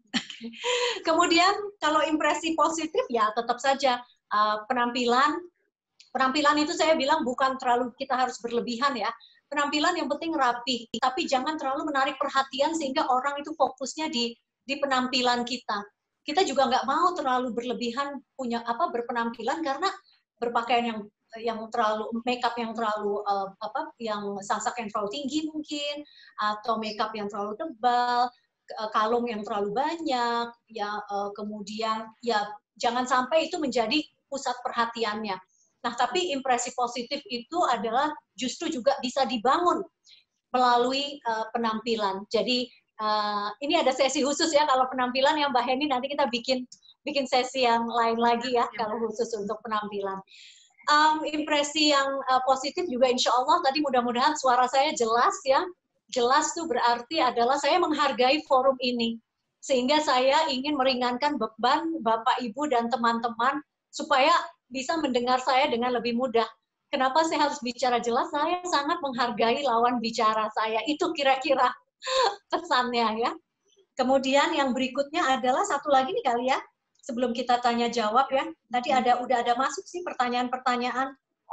Kemudian kalau impresi positif ya tetap saja uh, penampilan, penampilan itu saya bilang bukan terlalu kita harus berlebihan ya. Penampilan yang penting rapi, tapi jangan terlalu menarik perhatian sehingga orang itu fokusnya di di penampilan kita. Kita juga nggak mau terlalu berlebihan punya apa berpenampilan karena berpakaian yang yang terlalu makeup yang terlalu uh, apa yang sasak yang terlalu tinggi mungkin, atau makeup yang terlalu tebal, kalung yang terlalu banyak, ya uh, kemudian ya jangan sampai itu menjadi pusat perhatiannya. Nah, tapi impresi positif itu adalah justru juga bisa dibangun melalui uh, penampilan. Jadi uh, ini ada sesi khusus ya kalau penampilan ya Mbak Heni, nanti kita bikin bikin sesi yang lain lagi ya kalau khusus untuk penampilan. Um, impresi yang uh, positif juga insya Allah tadi mudah-mudahan suara saya jelas ya. Jelas tuh berarti adalah saya menghargai forum ini. Sehingga saya ingin meringankan beban Bapak, Ibu, dan teman-teman supaya bisa mendengar saya dengan lebih mudah. Kenapa saya harus bicara jelas? Saya sangat menghargai lawan bicara saya. Itu kira-kira pesannya ya. Kemudian yang berikutnya adalah satu lagi nih kali ya. Sebelum kita tanya jawab ya. Tadi ada udah ada masuk sih pertanyaan-pertanyaan.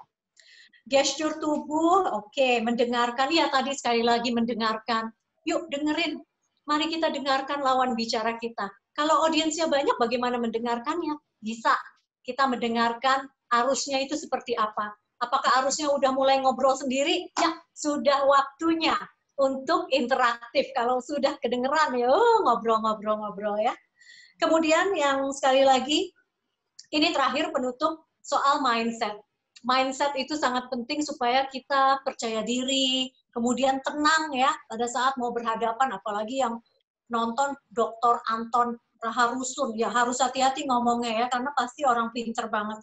Gestur tubuh, oke, okay. Mendengarkan, ya tadi sekali lagi mendengarkan. Yuk dengerin, mari kita dengarkan lawan bicara kita. Kalau audiensnya banyak, bagaimana mendengarkannya? Bisa, kita mendengarkan arusnya itu seperti apa. Apakah arusnya udah mulai ngobrol sendiri? Ya, sudah waktunya untuk interaktif. Kalau sudah kedengeran, ya ngobrol-ngobrol-ngobrol ya. Kemudian yang sekali lagi, ini terakhir penutup soal mindset. Mindset itu sangat penting supaya kita percaya diri, kemudian tenang ya pada saat mau berhadapan, apalagi yang nonton Doktor Anton Raharusun, ya harus hati-hati ngomongnya ya, karena pasti orang pinter banget.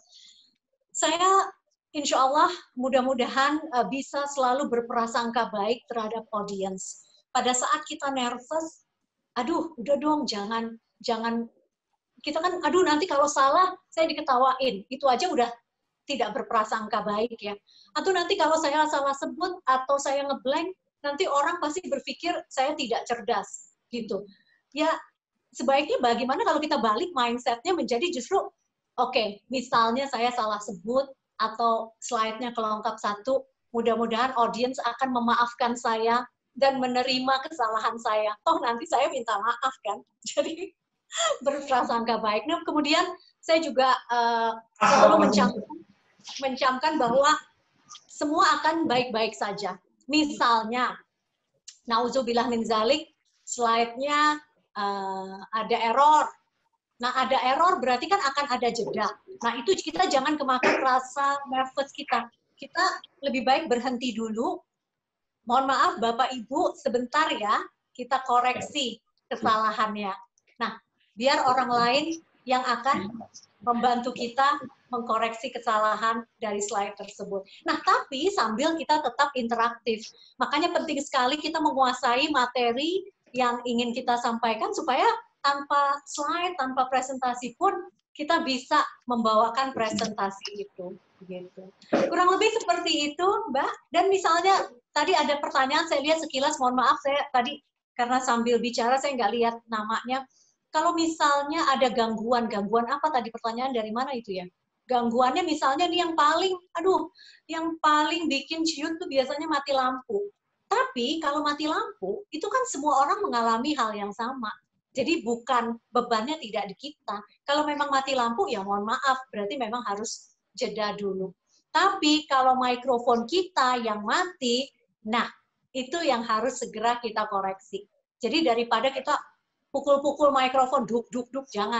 Saya insya Allah mudah-mudahan uh, bisa selalu berprasangka baik terhadap audiens. Pada saat kita nervous, aduh udah dong jangan, jangan, kita kan aduh nanti kalau salah saya diketawain, itu aja udah tidak berprasangka baik ya. Atau nanti kalau saya salah sebut atau saya ngeblank, nanti orang pasti berpikir saya tidak cerdas gitu. Ya sebaiknya bagaimana kalau kita balik mindsetnya menjadi justru, oke, okay, misalnya saya salah sebut atau slide-nya kelongkap satu, mudah-mudahan audiens akan memaafkan saya dan menerima kesalahan saya. Toh nanti saya minta maaf kan. Jadi berprasangka baik. Nah kemudian saya juga uh, selalu mencamkan mencamkan bahwa semua akan baik-baik saja. Misalnya, nauzubillah min zalik, slide-nya uh, ada error. Nah, ada error berarti kan akan ada jeda. Nah, itu kita jangan kemakan rasa nervous kita. Kita lebih baik berhenti dulu. Mohon maaf, Bapak, Ibu, sebentar ya, kita koreksi kesalahannya. Nah, biar orang lain yang akan membantu kita mengkoreksi kesalahan dari slide tersebut. Nah, tapi sambil kita tetap interaktif. Makanya penting sekali kita menguasai materi yang ingin kita sampaikan supaya tanpa slide, tanpa presentasi pun kita bisa membawakan presentasi itu. Gitu. Kurang lebih seperti itu, Mbak. Dan misalnya tadi ada pertanyaan, saya lihat sekilas, mohon maaf, saya tadi karena sambil bicara saya nggak lihat namanya. Kalau misalnya ada gangguan, gangguan apa tadi pertanyaan dari mana itu ya? Gangguannya misalnya nih yang paling, aduh, yang paling bikin ciut tuh biasanya mati lampu. Tapi kalau mati lampu, itu kan semua orang mengalami hal yang sama. Jadi bukan bebannya tidak di kita. Kalau memang mati lampu, ya mohon maaf, berarti memang harus jeda dulu. Tapi kalau mikrofon kita yang mati, nah itu yang harus segera kita koreksi. Jadi daripada kita pukul-pukul mikrofon, duk, duk, duk, jangan.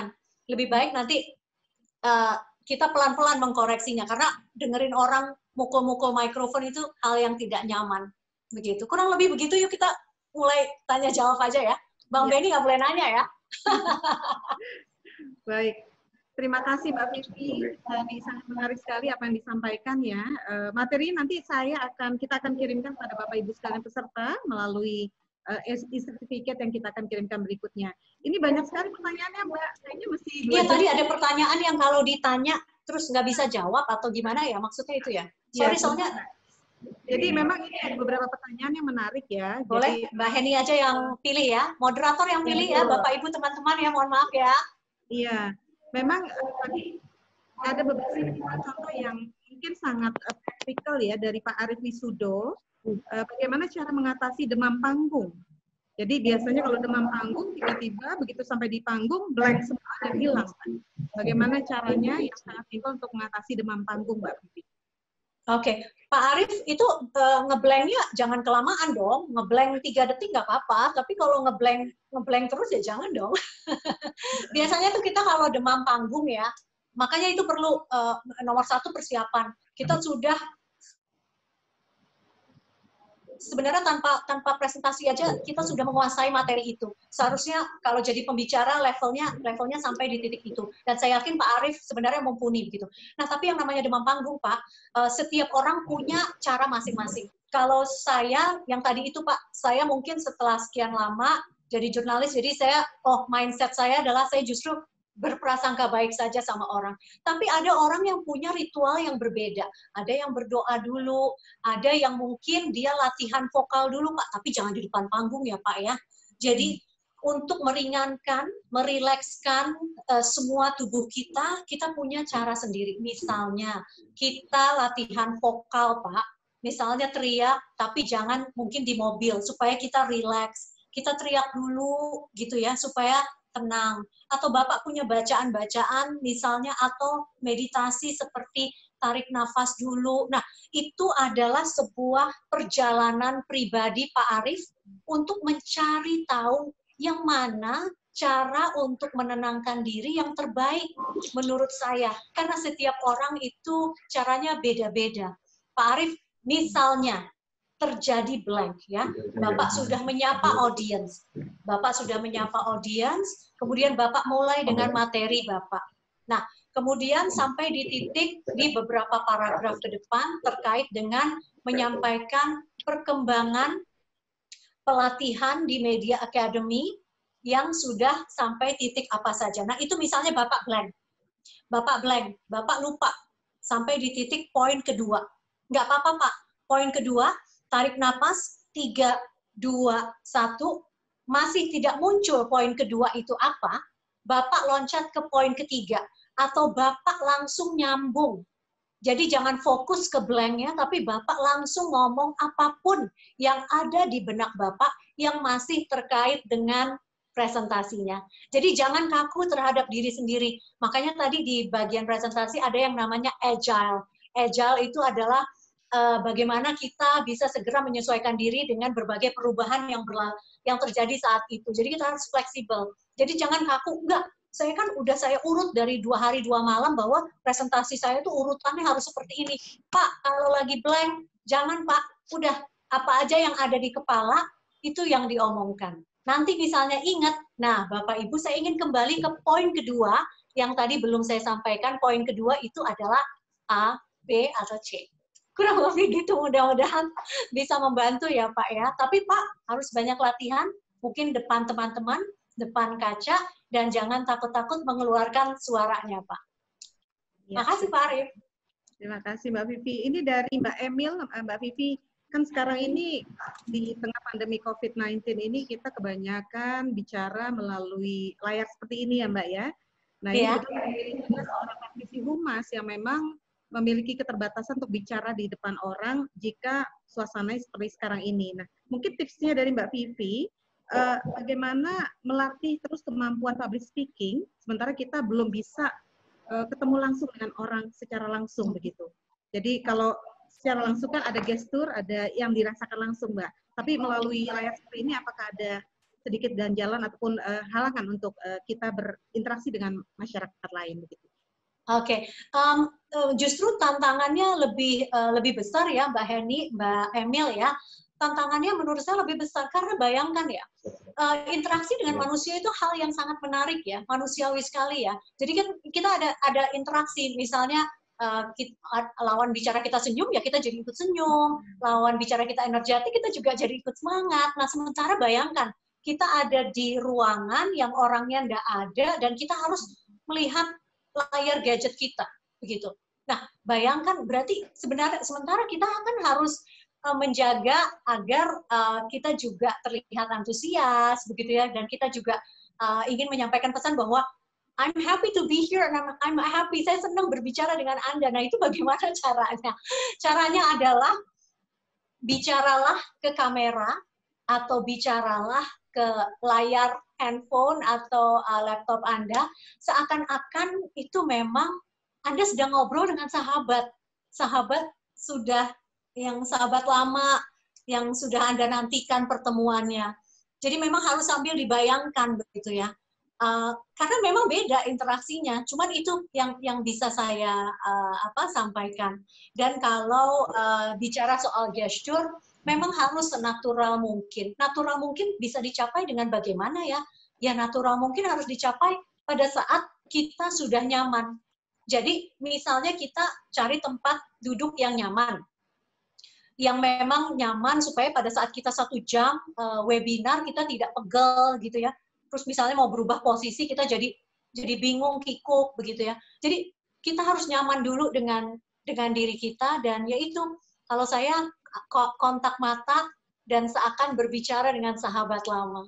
lebih baik nanti uh, kita pelan-pelan mengkoreksinya, karena dengerin orang mukul-mukul mikrofon itu hal yang tidak nyaman. Begitu. Kurang lebih begitu, yuk kita mulai tanya jawab aja ya. Bang ya. Benny nggak boleh nanya ya. Baik. Terima kasih Mbak Vivi, ini sangat menarik sekali apa yang disampaikan ya. Uh, materi nanti saya akan kita akan kirimkan pada Bapak Ibu sekalian peserta melalui uh, e-certificate yang kita akan kirimkan berikutnya. Ini banyak sekali pertanyaannya Mbak, kayaknya mesti dua Iya jam. tadi ada pertanyaan yang kalau ditanya terus nggak bisa jawab atau gimana ya, maksudnya itu ya? Sorry ya, soalnya. Jadi memang ini ada beberapa pertanyaan yang menarik ya. Boleh Jadi, Mbak Heni aja yang pilih ya, moderator yang pilih ya, Bapak Ibu teman-teman ya, mohon maaf ya. Iya. Memang uh, tadi ada beberapa contoh yang mungkin sangat uh, praktikal ya dari Pak Arief Wisudo. Uh, bagaimana cara mengatasi demam panggung? Jadi biasanya kalau demam panggung tiba-tiba begitu sampai di panggung blank semua dan hilang. Bagaimana caranya yang sangat simpel untuk mengatasi demam panggung, Mbak Vivi? Oke, okay. Pak Arief itu uh, ngeblanknya jangan kelamaan dong. Ngeblank tiga detik nggak apa-apa, tapi kalau ngeblank ngeblank terus ya jangan dong. Biasanya tuh kita kalau demam panggung ya, makanya itu perlu uh, nomor satu persiapan. Kita sudah sebenarnya tanpa tanpa presentasi aja kita sudah menguasai materi itu. Seharusnya kalau jadi pembicara levelnya levelnya sampai di titik itu. Dan saya yakin Pak Arief sebenarnya mumpuni begitu. Nah, tapi yang namanya demam panggung, Pak, uh, setiap orang punya cara masing-masing. Kalau saya yang tadi itu, Pak, saya mungkin setelah sekian lama jadi jurnalis, jadi saya oh mindset saya adalah saya justru berprasangka baik saja sama orang. Tapi ada orang yang punya ritual yang berbeda. Ada yang berdoa dulu, ada yang mungkin dia latihan vokal dulu, Pak, tapi jangan di depan panggung ya, Pak ya. Jadi hmm. untuk meringankan, merilekskan uh, semua tubuh kita, kita punya cara sendiri. Misalnya, kita latihan vokal, Pak. Misalnya teriak, tapi jangan mungkin di mobil, supaya kita rileks. Kita teriak dulu, gitu ya, supaya tenang. Atau Bapak punya bacaan-bacaan misalnya, atau meditasi seperti tarik nafas dulu. Nah, itu adalah sebuah perjalanan pribadi Pak Arief untuk mencari tahu yang mana cara untuk menenangkan diri yang terbaik menurut saya. Karena setiap orang itu caranya beda-beda. Pak Arief, misalnya, terjadi blank ya. Bapak sudah menyapa audiens. Bapak sudah menyapa audiens, kemudian Bapak mulai dengan materi Bapak. Nah, kemudian sampai di titik di beberapa paragraf ke depan terkait dengan menyampaikan perkembangan pelatihan di Media Academy yang sudah sampai titik apa saja. Nah, itu misalnya Bapak blank. Bapak blank, Bapak lupa sampai di titik poin kedua. Nggak apa-apa, Pak. Poin kedua, tarik napas, tiga, dua, satu, masih tidak muncul poin kedua itu apa, Bapak loncat ke poin ketiga, atau Bapak langsung nyambung. Jadi jangan fokus ke blanknya, tapi Bapak langsung ngomong apapun yang ada di benak Bapak yang masih terkait dengan presentasinya. Jadi jangan kaku terhadap diri sendiri. Makanya tadi di bagian presentasi ada yang namanya agile. Agile itu adalah Uh, bagaimana kita bisa segera menyesuaikan diri dengan berbagai perubahan yang berla yang terjadi saat itu. Jadi kita harus fleksibel. Jadi jangan kaku, enggak, saya kan udah saya urut dari dua hari dua malam bahwa presentasi saya itu urutannya harus seperti ini. Pak, kalau lagi blank, jangan Pak, udah apa aja yang ada di kepala, itu yang diomongkan. Nanti misalnya ingat, nah Bapak Ibu saya ingin kembali ke poin kedua, yang tadi belum saya sampaikan, poin kedua itu adalah A, B, atau C. Kurang lebih gitu, mudah-mudahan bisa membantu ya Pak ya. Tapi Pak harus banyak latihan, mungkin depan teman-teman, depan kaca, dan jangan takut-takut mengeluarkan suaranya Pak. Terima kasih Pak Arief. Terima kasih Mbak Vivi. Ini dari Mbak Emil, Mbak Vivi, kan sekarang ini di tengah pandemi COVID sembilan belas ini kita kebanyakan bicara melalui layar seperti ini ya Mbak ya. Nah ini ya. Betul seorang praktisi humas yang memang memiliki keterbatasan untuk bicara di depan orang jika suasananya seperti sekarang ini. Nah, mungkin tipsnya dari Mbak Vivi, uh, bagaimana melatih terus kemampuan public speaking, sementara kita belum bisa uh, ketemu langsung dengan orang secara langsung begitu. Jadi kalau secara langsung kan ada gestur, ada yang dirasakan langsung Mbak. Tapi melalui layar seperti ini, apakah ada sedikit ganjalan ataupun uh, halangan untuk uh, kita berinteraksi dengan masyarakat lain begitu. Oke, okay. um, justru tantangannya lebih uh, lebih besar ya Mbak Heni, Mbak Emil ya. Tantangannya menurut saya lebih besar karena bayangkan ya, uh, interaksi dengan manusia itu hal yang sangat menarik ya, manusiawi sekali ya. Jadi kan kita ada ada interaksi, misalnya uh, kita, lawan bicara kita senyum ya kita jadi ikut senyum, lawan bicara kita energetik kita juga jadi ikut semangat. Nah sementara bayangkan kita ada di ruangan yang orangnya nggak ada dan kita harus melihat layar gadget kita begitu. Nah, bayangkan berarti sebenarnya sementara kita kan harus uh, menjaga agar uh, kita juga terlihat antusias begitu ya, dan kita juga uh, ingin menyampaikan pesan bahwa I'm happy to be here and I'm, I'm happy, saya senang berbicara dengan Anda. Nah, itu bagaimana caranya? Caranya adalah bicaralah ke kamera atau bicaralah ke layar handphone atau uh, laptop Anda, seakan-akan itu memang Anda sedang ngobrol dengan sahabat. Sahabat sudah, yang sahabat lama, yang sudah Anda nantikan pertemuannya. Jadi memang harus sambil dibayangkan begitu ya. Uh, karena memang beda interaksinya, cuman itu yang yang bisa saya uh, apa sampaikan. Dan kalau uh, bicara soal gesture, memang harus senatural mungkin. Natural mungkin bisa dicapai dengan bagaimana ya? Ya natural mungkin harus dicapai pada saat kita sudah nyaman. Jadi misalnya kita cari tempat duduk yang nyaman. Yang memang nyaman supaya pada saat kita satu jam uh, webinar kita tidak pegel gitu ya. Terus misalnya mau berubah posisi kita jadi jadi bingung, kikuk begitu ya. Jadi kita harus nyaman dulu dengan dengan diri kita, dan yaitu kalau saya kontak mata dan seakan berbicara dengan sahabat lama.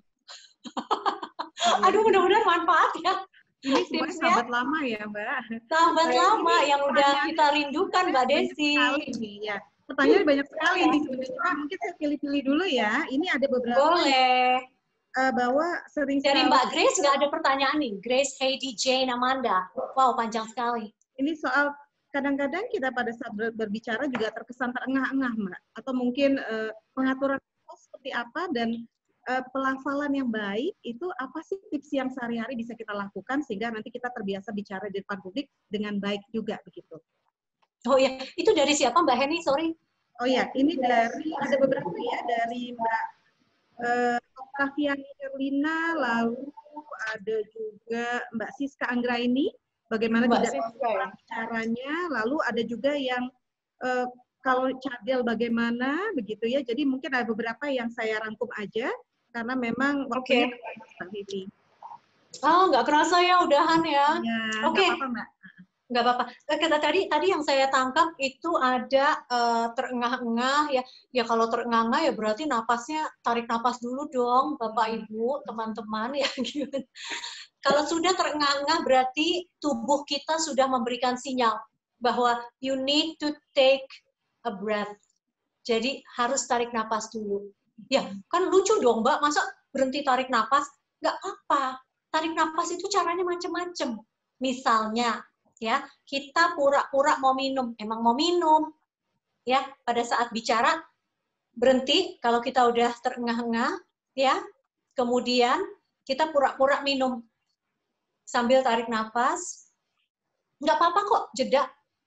Aduh, mudah-mudahan manfaat ya. Ini semua sahabat lama ya, Mbak. Sahabat Kayak lama yang udah kita rindukan, Mbak Desi. Nih, ya. Pertanyaan banyak sekali nih sebenarnya. Mungkin saya pilih-pilih dulu ya. Ini ada beberapa. Boleh. Uh, bahwa sering dari sekali... Mbak Grace nggak ada pertanyaan nih. Grace, Heidi, Jane, Amanda. Wow, panjang sekali. Ini soal kadang-kadang kita pada saat berbicara juga terkesan terengah-engah, Mbak. Atau mungkin uh, pengaturan seperti apa dan uh, pelafalan yang baik itu apa sih tips yang sehari-hari bisa kita lakukan sehingga nanti kita terbiasa bicara di depan publik dengan baik juga begitu. Oh iya, itu dari siapa Mbak Heni? Sorry. Oh ya, ini dari ada beberapa ya dari Mbak uh, Octaviani Erlina, lalu ada juga Mbak Siska Anggraini. Bagaimana Mbak tidak caranya, lalu ada juga yang uh, kalau cadel bagaimana begitu ya. Jadi mungkin ada beberapa yang saya rangkum aja karena memang waktunya okay. Oh, nggak kerasa ya udahan ya. Ya, oke. Okay. Nggak apa-apa, Mbak. Nggak apa-apa. Kata tadi tadi yang saya tangkap itu ada uh, terengah-engah ya. Ya kalau terengah-engah ya berarti napasnya tarik napas dulu dong, Bapak Ibu, teman-teman ya gitu. Kalau sudah terengah-engah berarti tubuh kita sudah memberikan sinyal bahwa you need to take a breath. Jadi harus tarik napas dulu. Ya, kan lucu dong Mbak, masa berhenti tarik napas? Nggak apa. Tarik napas itu caranya macam-macam. Misalnya, ya kita pura-pura mau minum. Emang mau minum. Ya, pada saat bicara, berhenti kalau kita udah terengah-engah. Ya, kemudian kita pura-pura minum. Sambil tarik nafas, nggak apa-apa kok, jeda.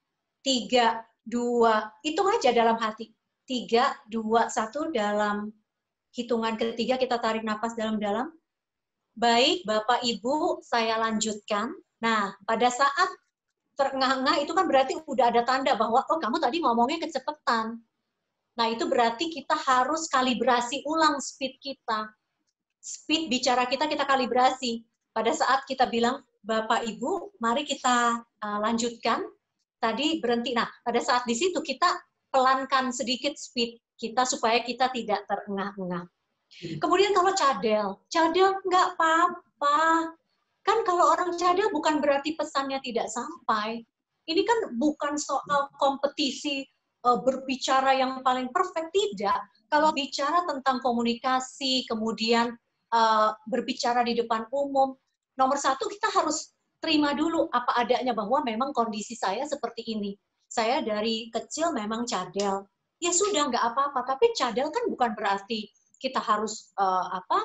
Tiga, dua, hitung aja dalam hati. Tiga, dua, satu, dalam hitungan ketiga kita tarik nafas dalam-dalam. Baik, Bapak Ibu, saya lanjutkan. Nah, pada saat terengah-engah itu kan berarti udah ada tanda bahwa, oh kamu tadi ngomongnya kecepatan. Nah, itu berarti kita harus kalibrasi ulang speed kita. Speed bicara kita, kita kalibrasi. Pada saat kita bilang, Bapak Ibu, mari kita uh, lanjutkan. Tadi berhenti. Nah, pada saat di situ kita pelankan sedikit speed kita supaya kita tidak terengah-engah. Kemudian kalau cadel, cadel nggak apa-apa. Kan kalau orang cadel bukan berarti pesannya tidak sampai. Ini kan bukan soal kompetisi uh, berbicara yang paling perfect, tidak. Kalau bicara tentang komunikasi, kemudian uh, berbicara di depan umum, nomor satu, kita harus terima dulu apa adanya bahwa memang kondisi saya seperti ini. Saya dari kecil memang cadel. Ya sudah, nggak apa-apa. Tapi cadel kan bukan berarti kita harus uh, apa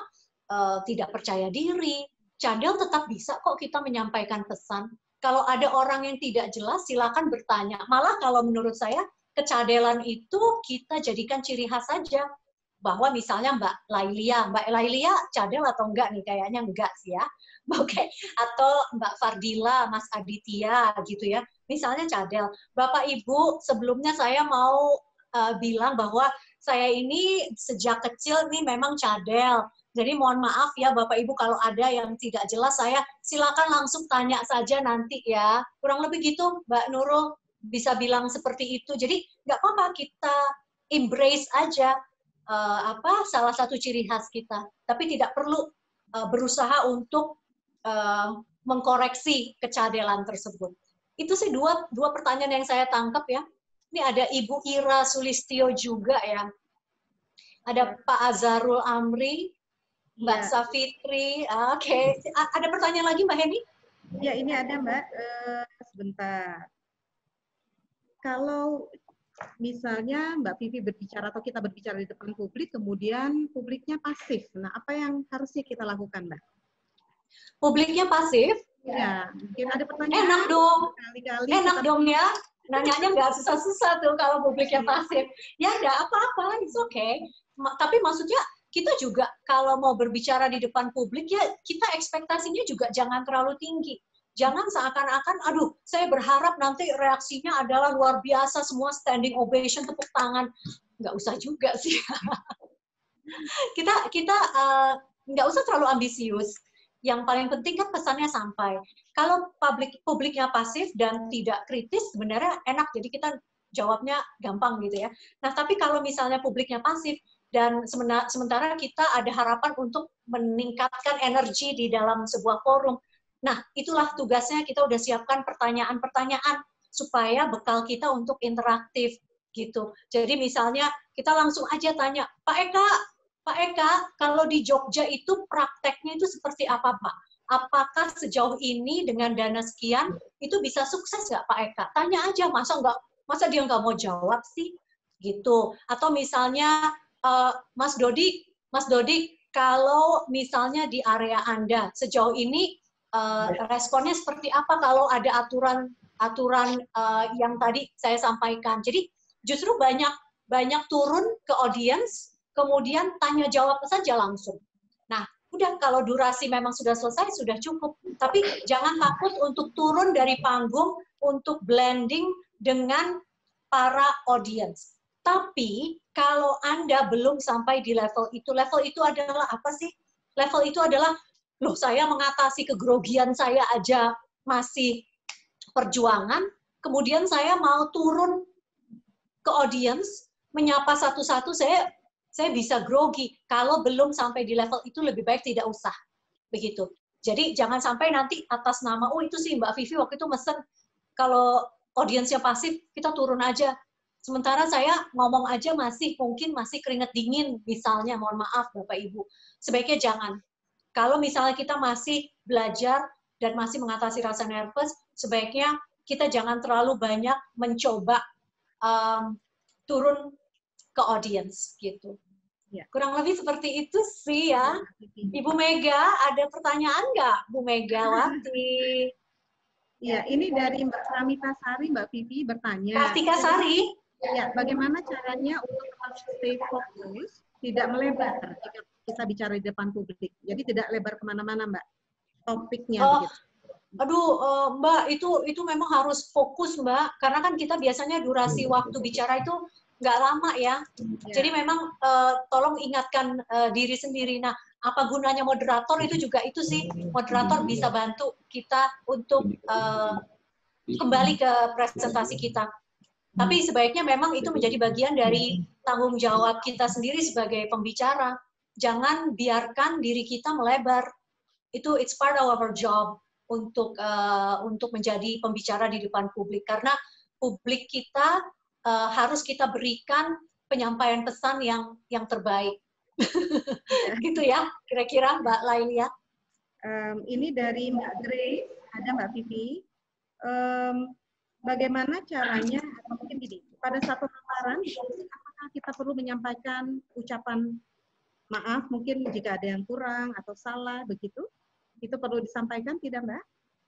uh, tidak percaya diri, cadel tetap bisa kok kita menyampaikan pesan. Kalau ada orang yang tidak jelas, silakan bertanya. Malah kalau menurut saya, kecadelan itu kita jadikan ciri khas saja. Bahwa misalnya Mbak Lailia, Mbak Lailia cadel atau enggak nih? Kayaknya enggak sih ya. Oke, okay. Atau Mbak Fardila, Mas Aditya gitu ya. Misalnya cadel. Bapak Ibu, sebelumnya saya mau uh, bilang bahwa saya ini sejak kecil nih memang cadel. Jadi mohon maaf ya Bapak Ibu kalau ada yang tidak jelas, saya silakan langsung tanya saja nanti ya. Kurang lebih gitu Mbak Nurul bisa bilang seperti itu. Jadi nggak apa-apa, kita embrace aja uh, apa salah satu ciri khas kita. Tapi tidak perlu uh, berusaha untuk uh, mengkoreksi kecadelan tersebut. Itu sih dua, dua pertanyaan yang saya tangkap ya. Ini ada Ibu Ira Sulistyo juga ya. Ada Pak Azharul Amri, Mbak ya. Safitri, oke. Okay. Ada pertanyaan lagi Mbak Heni? Ya, ini ada Mbak. Uh, sebentar. Kalau misalnya Mbak Vivi berbicara atau kita berbicara di depan publik, kemudian publiknya pasif. Nah, apa yang harusnya kita lakukan, Mbak? Publiknya pasif? Ya, mungkin ada pertanyaan. Enak dong. Kali-kali Enak kita... dong ya. Nanyanya nggak susah-susah tuh kalau publiknya pasif. Ya, nggak apa-apa, it's okay. Tapi maksudnya kita juga kalau mau berbicara di depan publik ya kita ekspektasinya juga jangan terlalu tinggi. Jangan seakan-akan, aduh, saya berharap nanti reaksinya adalah luar biasa, semua standing ovation, tepuk tangan. Nggak usah juga sih. kita kita uh, nggak usah terlalu ambisius. Yang paling penting kan pesannya sampai. Kalau publik publiknya pasif dan tidak kritis, sebenarnya enak. Jadi kita jawabnya gampang gitu ya. Nah, tapi kalau misalnya publiknya pasif, dan sementara kita ada harapan untuk meningkatkan energi di dalam sebuah forum. Nah, itulah tugasnya kita udah siapkan pertanyaan-pertanyaan supaya bekal kita untuk interaktif gitu. Jadi misalnya kita langsung aja tanya, Pak Eka, Pak Eka, kalau di Jogja itu prakteknya itu seperti apa, Pak? Apakah sejauh ini dengan dana sekian itu bisa sukses nggak, Pak Eka? Tanya aja, masa nggak, masa dia nggak mau jawab sih? Gitu. Atau misalnya Uh, Mas Dodi, Mas Dodi, kalau misalnya di area Anda sejauh ini uh, responnya seperti apa kalau ada aturan aturan uh, yang tadi saya sampaikan? Jadi justru banyak banyak turun ke audience, kemudian tanya jawab saja langsung. Nah, udah kalau durasi memang sudah selesai sudah cukup. Tapi jangan takut untuk turun dari panggung untuk blending dengan para audience. Tapi kalau Anda belum sampai di level itu, level itu adalah apa sih? Level itu adalah, loh saya mengatasi kegrogian saya aja masih perjuangan, kemudian saya mau turun ke audience, menyapa satu-satu, saya saya bisa grogi. Kalau belum sampai di level itu, lebih baik tidak usah. Begitu. Jadi jangan sampai nanti atas nama, oh itu sih Mbak Vivi waktu itu mesen, kalau audiensnya pasif, kita turun aja. Sementara saya ngomong aja masih mungkin masih keringet dingin misalnya, mohon maaf Bapak Ibu. Sebaiknya jangan. Kalau misalnya kita masih belajar dan masih mengatasi rasa nervous, sebaiknya kita jangan terlalu banyak mencoba um, turun ke audience gitu. Ya. Kurang lebih seperti itu sih ya. Ibu Mega, ada pertanyaan nggak Bu Megawati? Ya, ini dari Mbak Pramita Sari, Mbak Vivi bertanya. Kartika Sari. Ya, bagaimana caranya untuk tetap stay fokus, tidak melebar jika kita bicara di depan publik. Jadi tidak lebar kemana-mana, Mbak, topiknya. Oh, begitu. Aduh, uh, Mbak, itu itu memang harus fokus, Mbak. Karena kan kita biasanya durasi waktu bicara itu nggak lama ya. ya. Jadi memang uh, tolong ingatkan uh, diri sendiri. Nah, apa gunanya moderator itu juga itu sih. Moderator bisa bantu kita untuk uh, kembali ke presentasi kita. Tapi sebaiknya memang itu menjadi bagian dari tanggung jawab kita sendiri sebagai pembicara. Jangan biarkan diri kita melebar. Itu it's part of our job untuk uh, untuk menjadi pembicara di depan publik. Karena publik kita uh, harus kita berikan penyampaian pesan yang yang terbaik. Gitu ya, kira-kira Mbak Lailia. Um, ini dari Mbak Grace, ada Mbak Vivi. Um, Bagaimana caranya, atau mungkin gini, pada satu paparan, apakah kita perlu menyampaikan ucapan maaf mungkin jika ada yang kurang atau salah begitu. Itu perlu disampaikan tidak Mbak?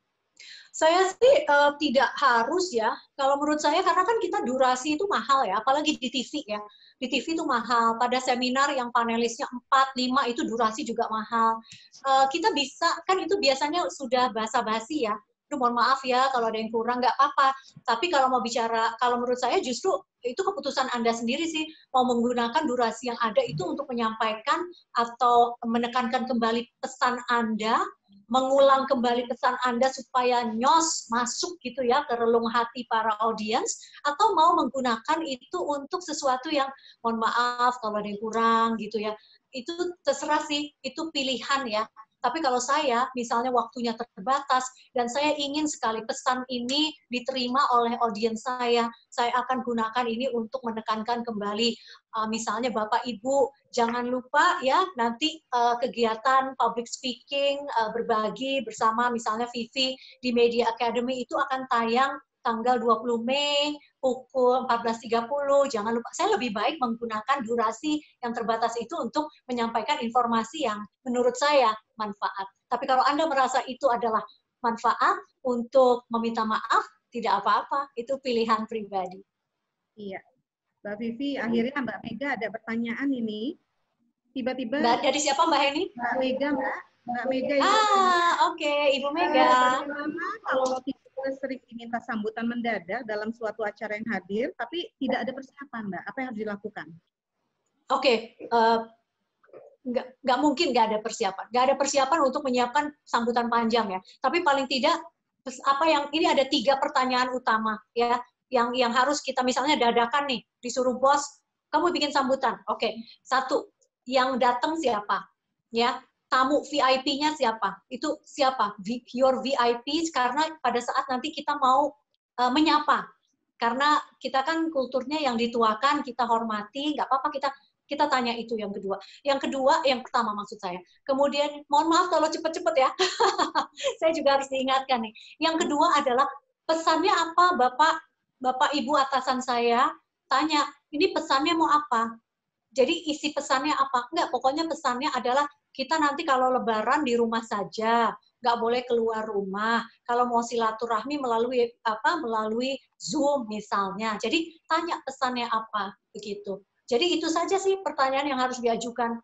Saya sih uh, tidak harus ya. Kalau menurut saya karena kan kita durasi itu mahal ya, apalagi di T V ya. Di T V itu mahal. Pada seminar yang panelisnya empat, lima itu durasi juga mahal. Uh, kita bisa, kan itu biasanya sudah basa-basi ya. Aduh, mohon maaf ya kalau ada yang kurang, nggak apa-apa. Tapi kalau mau bicara, kalau menurut saya justru itu keputusan Anda sendiri sih, mau menggunakan durasi yang ada itu untuk menyampaikan atau menekankan kembali pesan Anda, mengulang kembali pesan Anda supaya nyos masuk gitu ya ke relung hati para audiens, atau mau menggunakan itu untuk sesuatu yang mohon maaf kalau ada yang kurang gitu ya. Itu terserah sih, itu pilihan ya. Tapi kalau saya, misalnya waktunya terbatas, dan saya ingin sekali pesan ini diterima oleh audiens saya, saya akan gunakan ini untuk menekankan kembali. Uh, misalnya Bapak Ibu, jangan lupa ya, nanti uh, kegiatan public speaking, uh, berbagi bersama misalnya Vivi di Media Academy itu akan tayang tanggal dua puluh Mei pukul empat belas tiga puluh. Jangan lupa, saya lebih baik menggunakan durasi yang terbatas itu untuk menyampaikan informasi yang menurut saya manfaat. Tapi kalau Anda merasa itu adalah manfaat untuk meminta maaf, tidak apa-apa. Itu pilihan pribadi. Iya. Mbak Vivi, akhirnya Mbak Mega ada pertanyaan ini. Tiba-tiba... Dari siapa Mbak Heni? Mbak Mega, Mbak. Mbak Mega. Ah, oke. Okay. Ibu Mega. Uh, bagaimana kalau kita sering diminta sambutan mendadak dalam suatu acara yang hadir, tapi tidak ada persiapan, Mbak? Apa yang harus dilakukan? Oke, okay. uh, nggak, nggak mungkin nggak ada persiapan. Nggak ada persiapan untuk menyiapkan sambutan panjang ya. Tapi paling tidak, apa yang ini ada tiga pertanyaan utama ya, yang yang harus kita misalnya dadakan nih, disuruh bos, kamu bikin sambutan. Oke, okay. Satu, yang datang siapa? Ya. Tamu V I P-nya siapa? Itu siapa? Your V I P, karena pada saat nanti kita mau uh, menyapa. Karena kita kan kulturnya yang dituakan, kita hormati, nggak apa-apa kita kita tanya itu yang kedua. Yang kedua, yang pertama maksud saya. Kemudian, mohon maaf kalau cepet-cepet ya. Saya juga harus diingatkan nih. Yang kedua adalah, pesannya apa Bapak, Bapak Ibu atasan saya, tanya, ini pesannya mau apa? Jadi isi pesannya apa? Enggak, pokoknya pesannya adalah kita nanti kalau lebaran di rumah saja, nggak boleh keluar rumah. Kalau mau silaturahmi melalui apa? Melalui Zoom misalnya. Jadi tanya pesannya apa begitu. Jadi itu saja sih pertanyaan yang harus diajukan.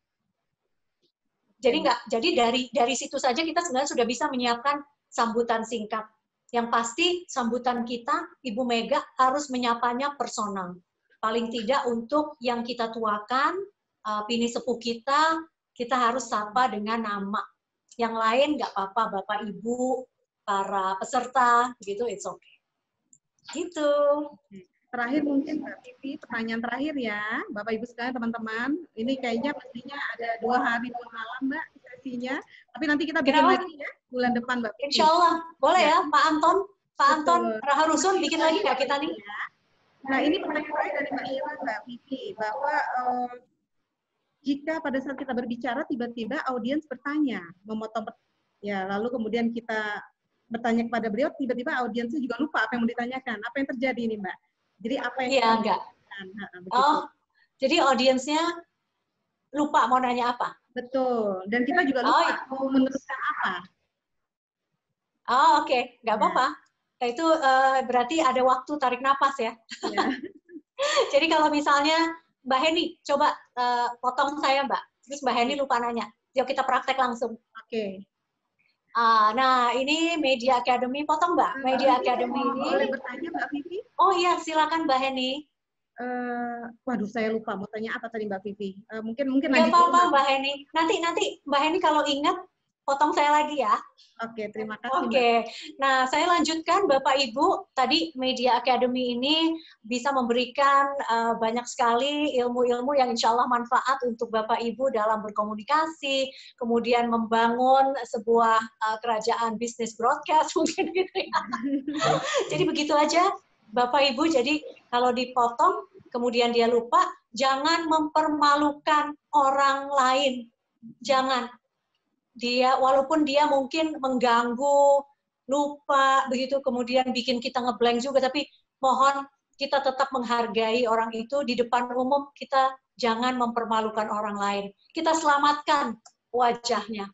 Jadi nggak, jadi dari dari situ saja kita sebenarnya sudah bisa menyiapkan sambutan singkat. Yang pasti sambutan kita, Ibu Mega harus menyapanya personal. Paling tidak untuk yang kita tuakan, uh, pini sepuh kita, kita harus sapa dengan nama. Yang lain nggak apa-apa, Bapak Ibu, para peserta, gitu, it's okay. Gitu. Terakhir mungkin Mbak Vivi, pertanyaan terakhir ya, Bapak Ibu sekalian teman-teman. Ini kayaknya pastinya ada dua hari dua malam Mbak sesinya. Tapi nanti kita bikin Kenapa? lagi ya bulan depan Mbak Vivi. Insya Allah, boleh ya, ya Pak Anton. Pak Betul. Anton, Raharusun bikin lagi nggak kita nih? Nah ini pertanyaan terakhir dari Mbak Ira, Mbak Vivi, bahwa um, jika pada saat kita berbicara tiba-tiba audiens bertanya, memotong, ya lalu kemudian kita bertanya kepada beliau, tiba-tiba audiensnya juga lupa apa yang mau ditanyakan. Apa yang terjadi ini Mbak? Jadi apa yang ya, enggak. Nah, oh, jadi audiensnya lupa mau nanya apa? Betul. Dan kita juga lupa oh, ya. mau meneruskan apa. Oh, oke. Okay. Nggak apa-apa. Nah, itu uh, berarti ada waktu tarik napas ya. ya. Jadi kalau misalnya, Mbak Heni, coba uh, potong saya Mbak. Terus Mbak Heni lupa nanya. Yuk kita praktek langsung. Oke. Okay. Uh, nah, ini Media Academy, potong Mbak. Media Mbak Academy ini. Boleh bertanya Mbak Vivi? Oh iya, silakan Mbak Heni. Uh, waduh, saya lupa mau tanya apa tadi Mbak Vivi. Uh, mungkin mungkin Nggak apa-apa Mbak Heni. Nanti nanti Mbak Heni kalau ingat potong saya lagi ya. Oke, terima kasih. Oke, nah saya lanjutkan Bapak Ibu. Tadi Media Academy ini bisa memberikan uh, banyak sekali ilmu-ilmu yang insya Allah manfaat untuk Bapak Ibu dalam berkomunikasi, kemudian membangun sebuah uh, kerajaan bisnis broadcast mungkin gitu ya. Jadi begitu aja Bapak Ibu. Jadi kalau dipotong kemudian dia lupa, jangan mempermalukan orang lain. Jangan. Dia walaupun dia mungkin mengganggu, lupa begitu, kemudian bikin kita ngeblank juga, tapi mohon kita tetap menghargai orang itu di depan umum, kita jangan mempermalukan orang lain. Kita selamatkan wajahnya.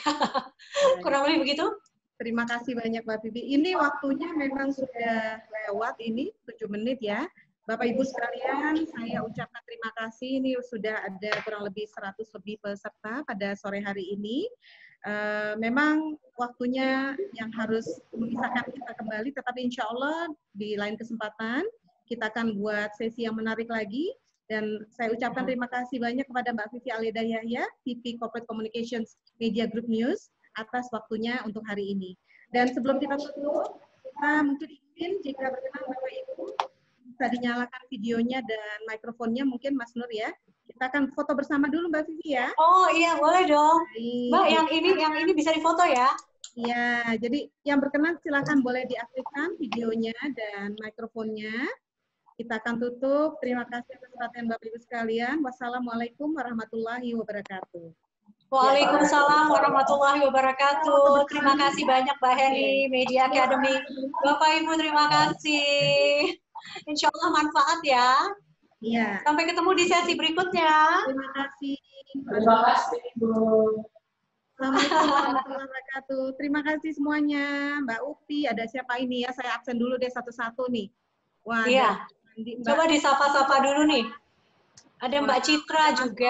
Kurang lebih begitu? Terima kasih banyak Mbak Vivi. Ini waktunya memang sudah lewat ini tujuh menit ya. Bapak Ibu sekalian, saya ucapkan terima kasih. Ini sudah ada kurang lebih seratus lebih peserta pada sore hari ini. Uh, memang waktunya yang harus memisahkan kita kembali, tetapi insya Allah di lain kesempatan kita akan buat sesi yang menarik lagi. Dan saya ucapkan terima kasih banyak kepada Mbak Vivi Aleda Yahya, V P Corporate Communications Media Group News, atas waktunya untuk hari ini. Dan sebelum kita tutup, kita mungkin ingin jika berkenan Bapak Ibu bisa dinyalakan videonya dan mikrofonnya mungkin Mas Nur ya. Kita akan foto bersama dulu Mbak Vivi ya. Oh iya boleh dong. Baik. Mbak yang ini yang ini bisa difoto ya? Iya, jadi yang berkenan silakan boleh diaktifkan videonya dan mikrofonnya. Kita akan tutup. Terima kasih atas perhatian Bapak Ibu sekalian. Wassalamualaikum warahmatullahi wabarakatuh. Waalaikumsalam warahmatullahi wabarakatuh. Terima kasih banyak Mbak Heni, Media Academy. Bapak Ibu terima kasih. Insya Allah manfaat ya. Iya. Sampai ketemu di sesi berikutnya. Terima kasih. Terima kasih Ibu. Assalamualaikum warahmatullahi wabarakatuh. Terima kasih semuanya. Mbak Ukti, ada siapa ini ya? Saya absen dulu deh satu-satu nih. Wah, iya. Mbak... Coba disapa-sapa dulu nih. Ada Mbak Citra juga.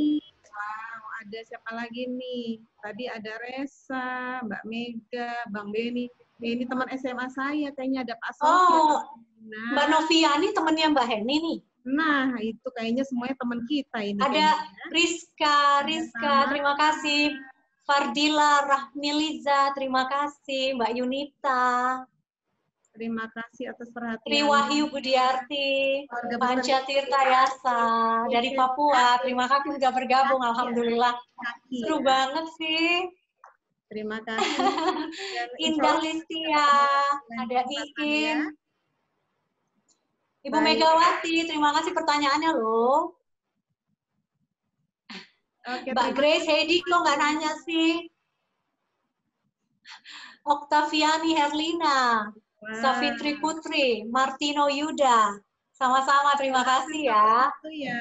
Wow, ada siapa lagi nih? Tadi ada Resa, Mbak Mega, Bang Beni. Eh, ini teman S M A saya, kayaknya ada Pak Sofyan. Oh, nah, Mbak Noviani temannya Mbak Heni nih. Nah, itu kayaknya semuanya teman kita ini. Ada kayaknya. Rizka, Rizka, terima kasih. Fardila, Rahmiliza, terima kasih. Mbak Yunita. Terima kasih atas perhatian. Tri Wahyu Budiarti, Panca Tirta Yasa, dari Papua. Terima kasih sudah bergabung, Alhamdulillah. Seru banget sih. Terima kasih. Indah Listia, ada Iin. Ibu Megawati, terima kasih pertanyaannya loh. Oke, Mbak Grace, Heidi kok nggak nanya sih? Oktaviani Herlina, wow. Safitri Putri, Martino Yuda, sama-sama terima kasih ya. Itu ya.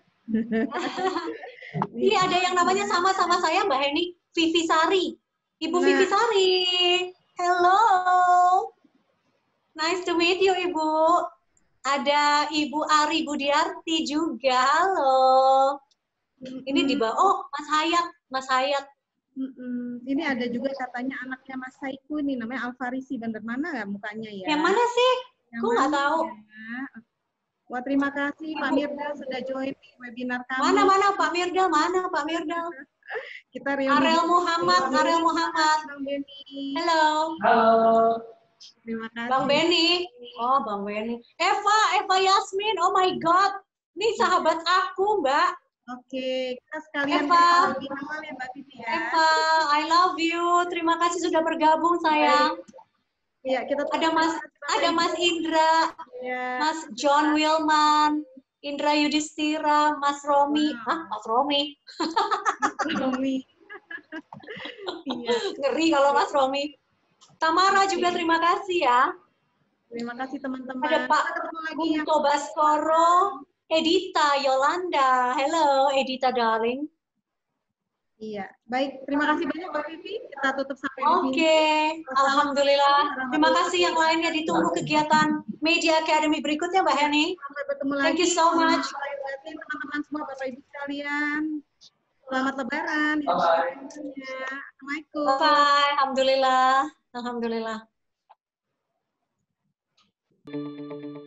Ini ada yang namanya sama-sama saya Mbak Heni, Vivi Sari, Ibu nah. Vivi Sari. Hello, nice to meet you Ibu. Ada Ibu Ari Budiarti juga, halo. Ini di bawah, oh Mas Hayat, Mas Hayat. Mm-mm. Ini ada juga katanya anaknya Mas Saiku nih, namanya Alfarisi, bener mana nggak mukanya ya? Yang mana sih? Aku nggak tahu. Ya? Wah terima kasih Pak Mirdal sudah join di webinar kami. Mana mana Pak Mirdal, mana Pak Mirdal? Kita reuni. Ariel Muhammad, Ariel Muhammad. Bang Beni. Halo. Halo. Terima kasih. Bang Beni. Oh Bang Beni. Eva, Eva Yasmin. Oh my God. Ini sahabat aku Mbak. Oke, kita sekalian Eva, lebih awal ya Mbak Vivi ya. Eva, I love you. Terima kasih sudah bergabung sayang. Iya, kita ada Mas, ada Mas Indra, ya. Mas John Wilman, Indra Yudhistira, Mas Romi, wow. ah Mas Romi. Romi. Iya. Ngeri kalau Mas Romi. Tamara juga terima kasih ya. Terima kasih teman-teman. Ada Pak Gunto Baskoro. Edita, Yolanda. Hello, Edita darling. Iya, baik. Terima kasih banyak Mbak Vivi. Kita tutup sampai di sini. Oke, okay. Alhamdulillah. Terima kasih yang lainnya ditunggu kegiatan Media Academy berikutnya Mbak Heni. Sampai bertemu lagi. Thank you so much. Teman-teman semua, Bapak Ibu sekalian. Selamat Lebaran. Bye-bye. Assalamualaikum. Bye-bye. Alhamdulillah. Alhamdulillah.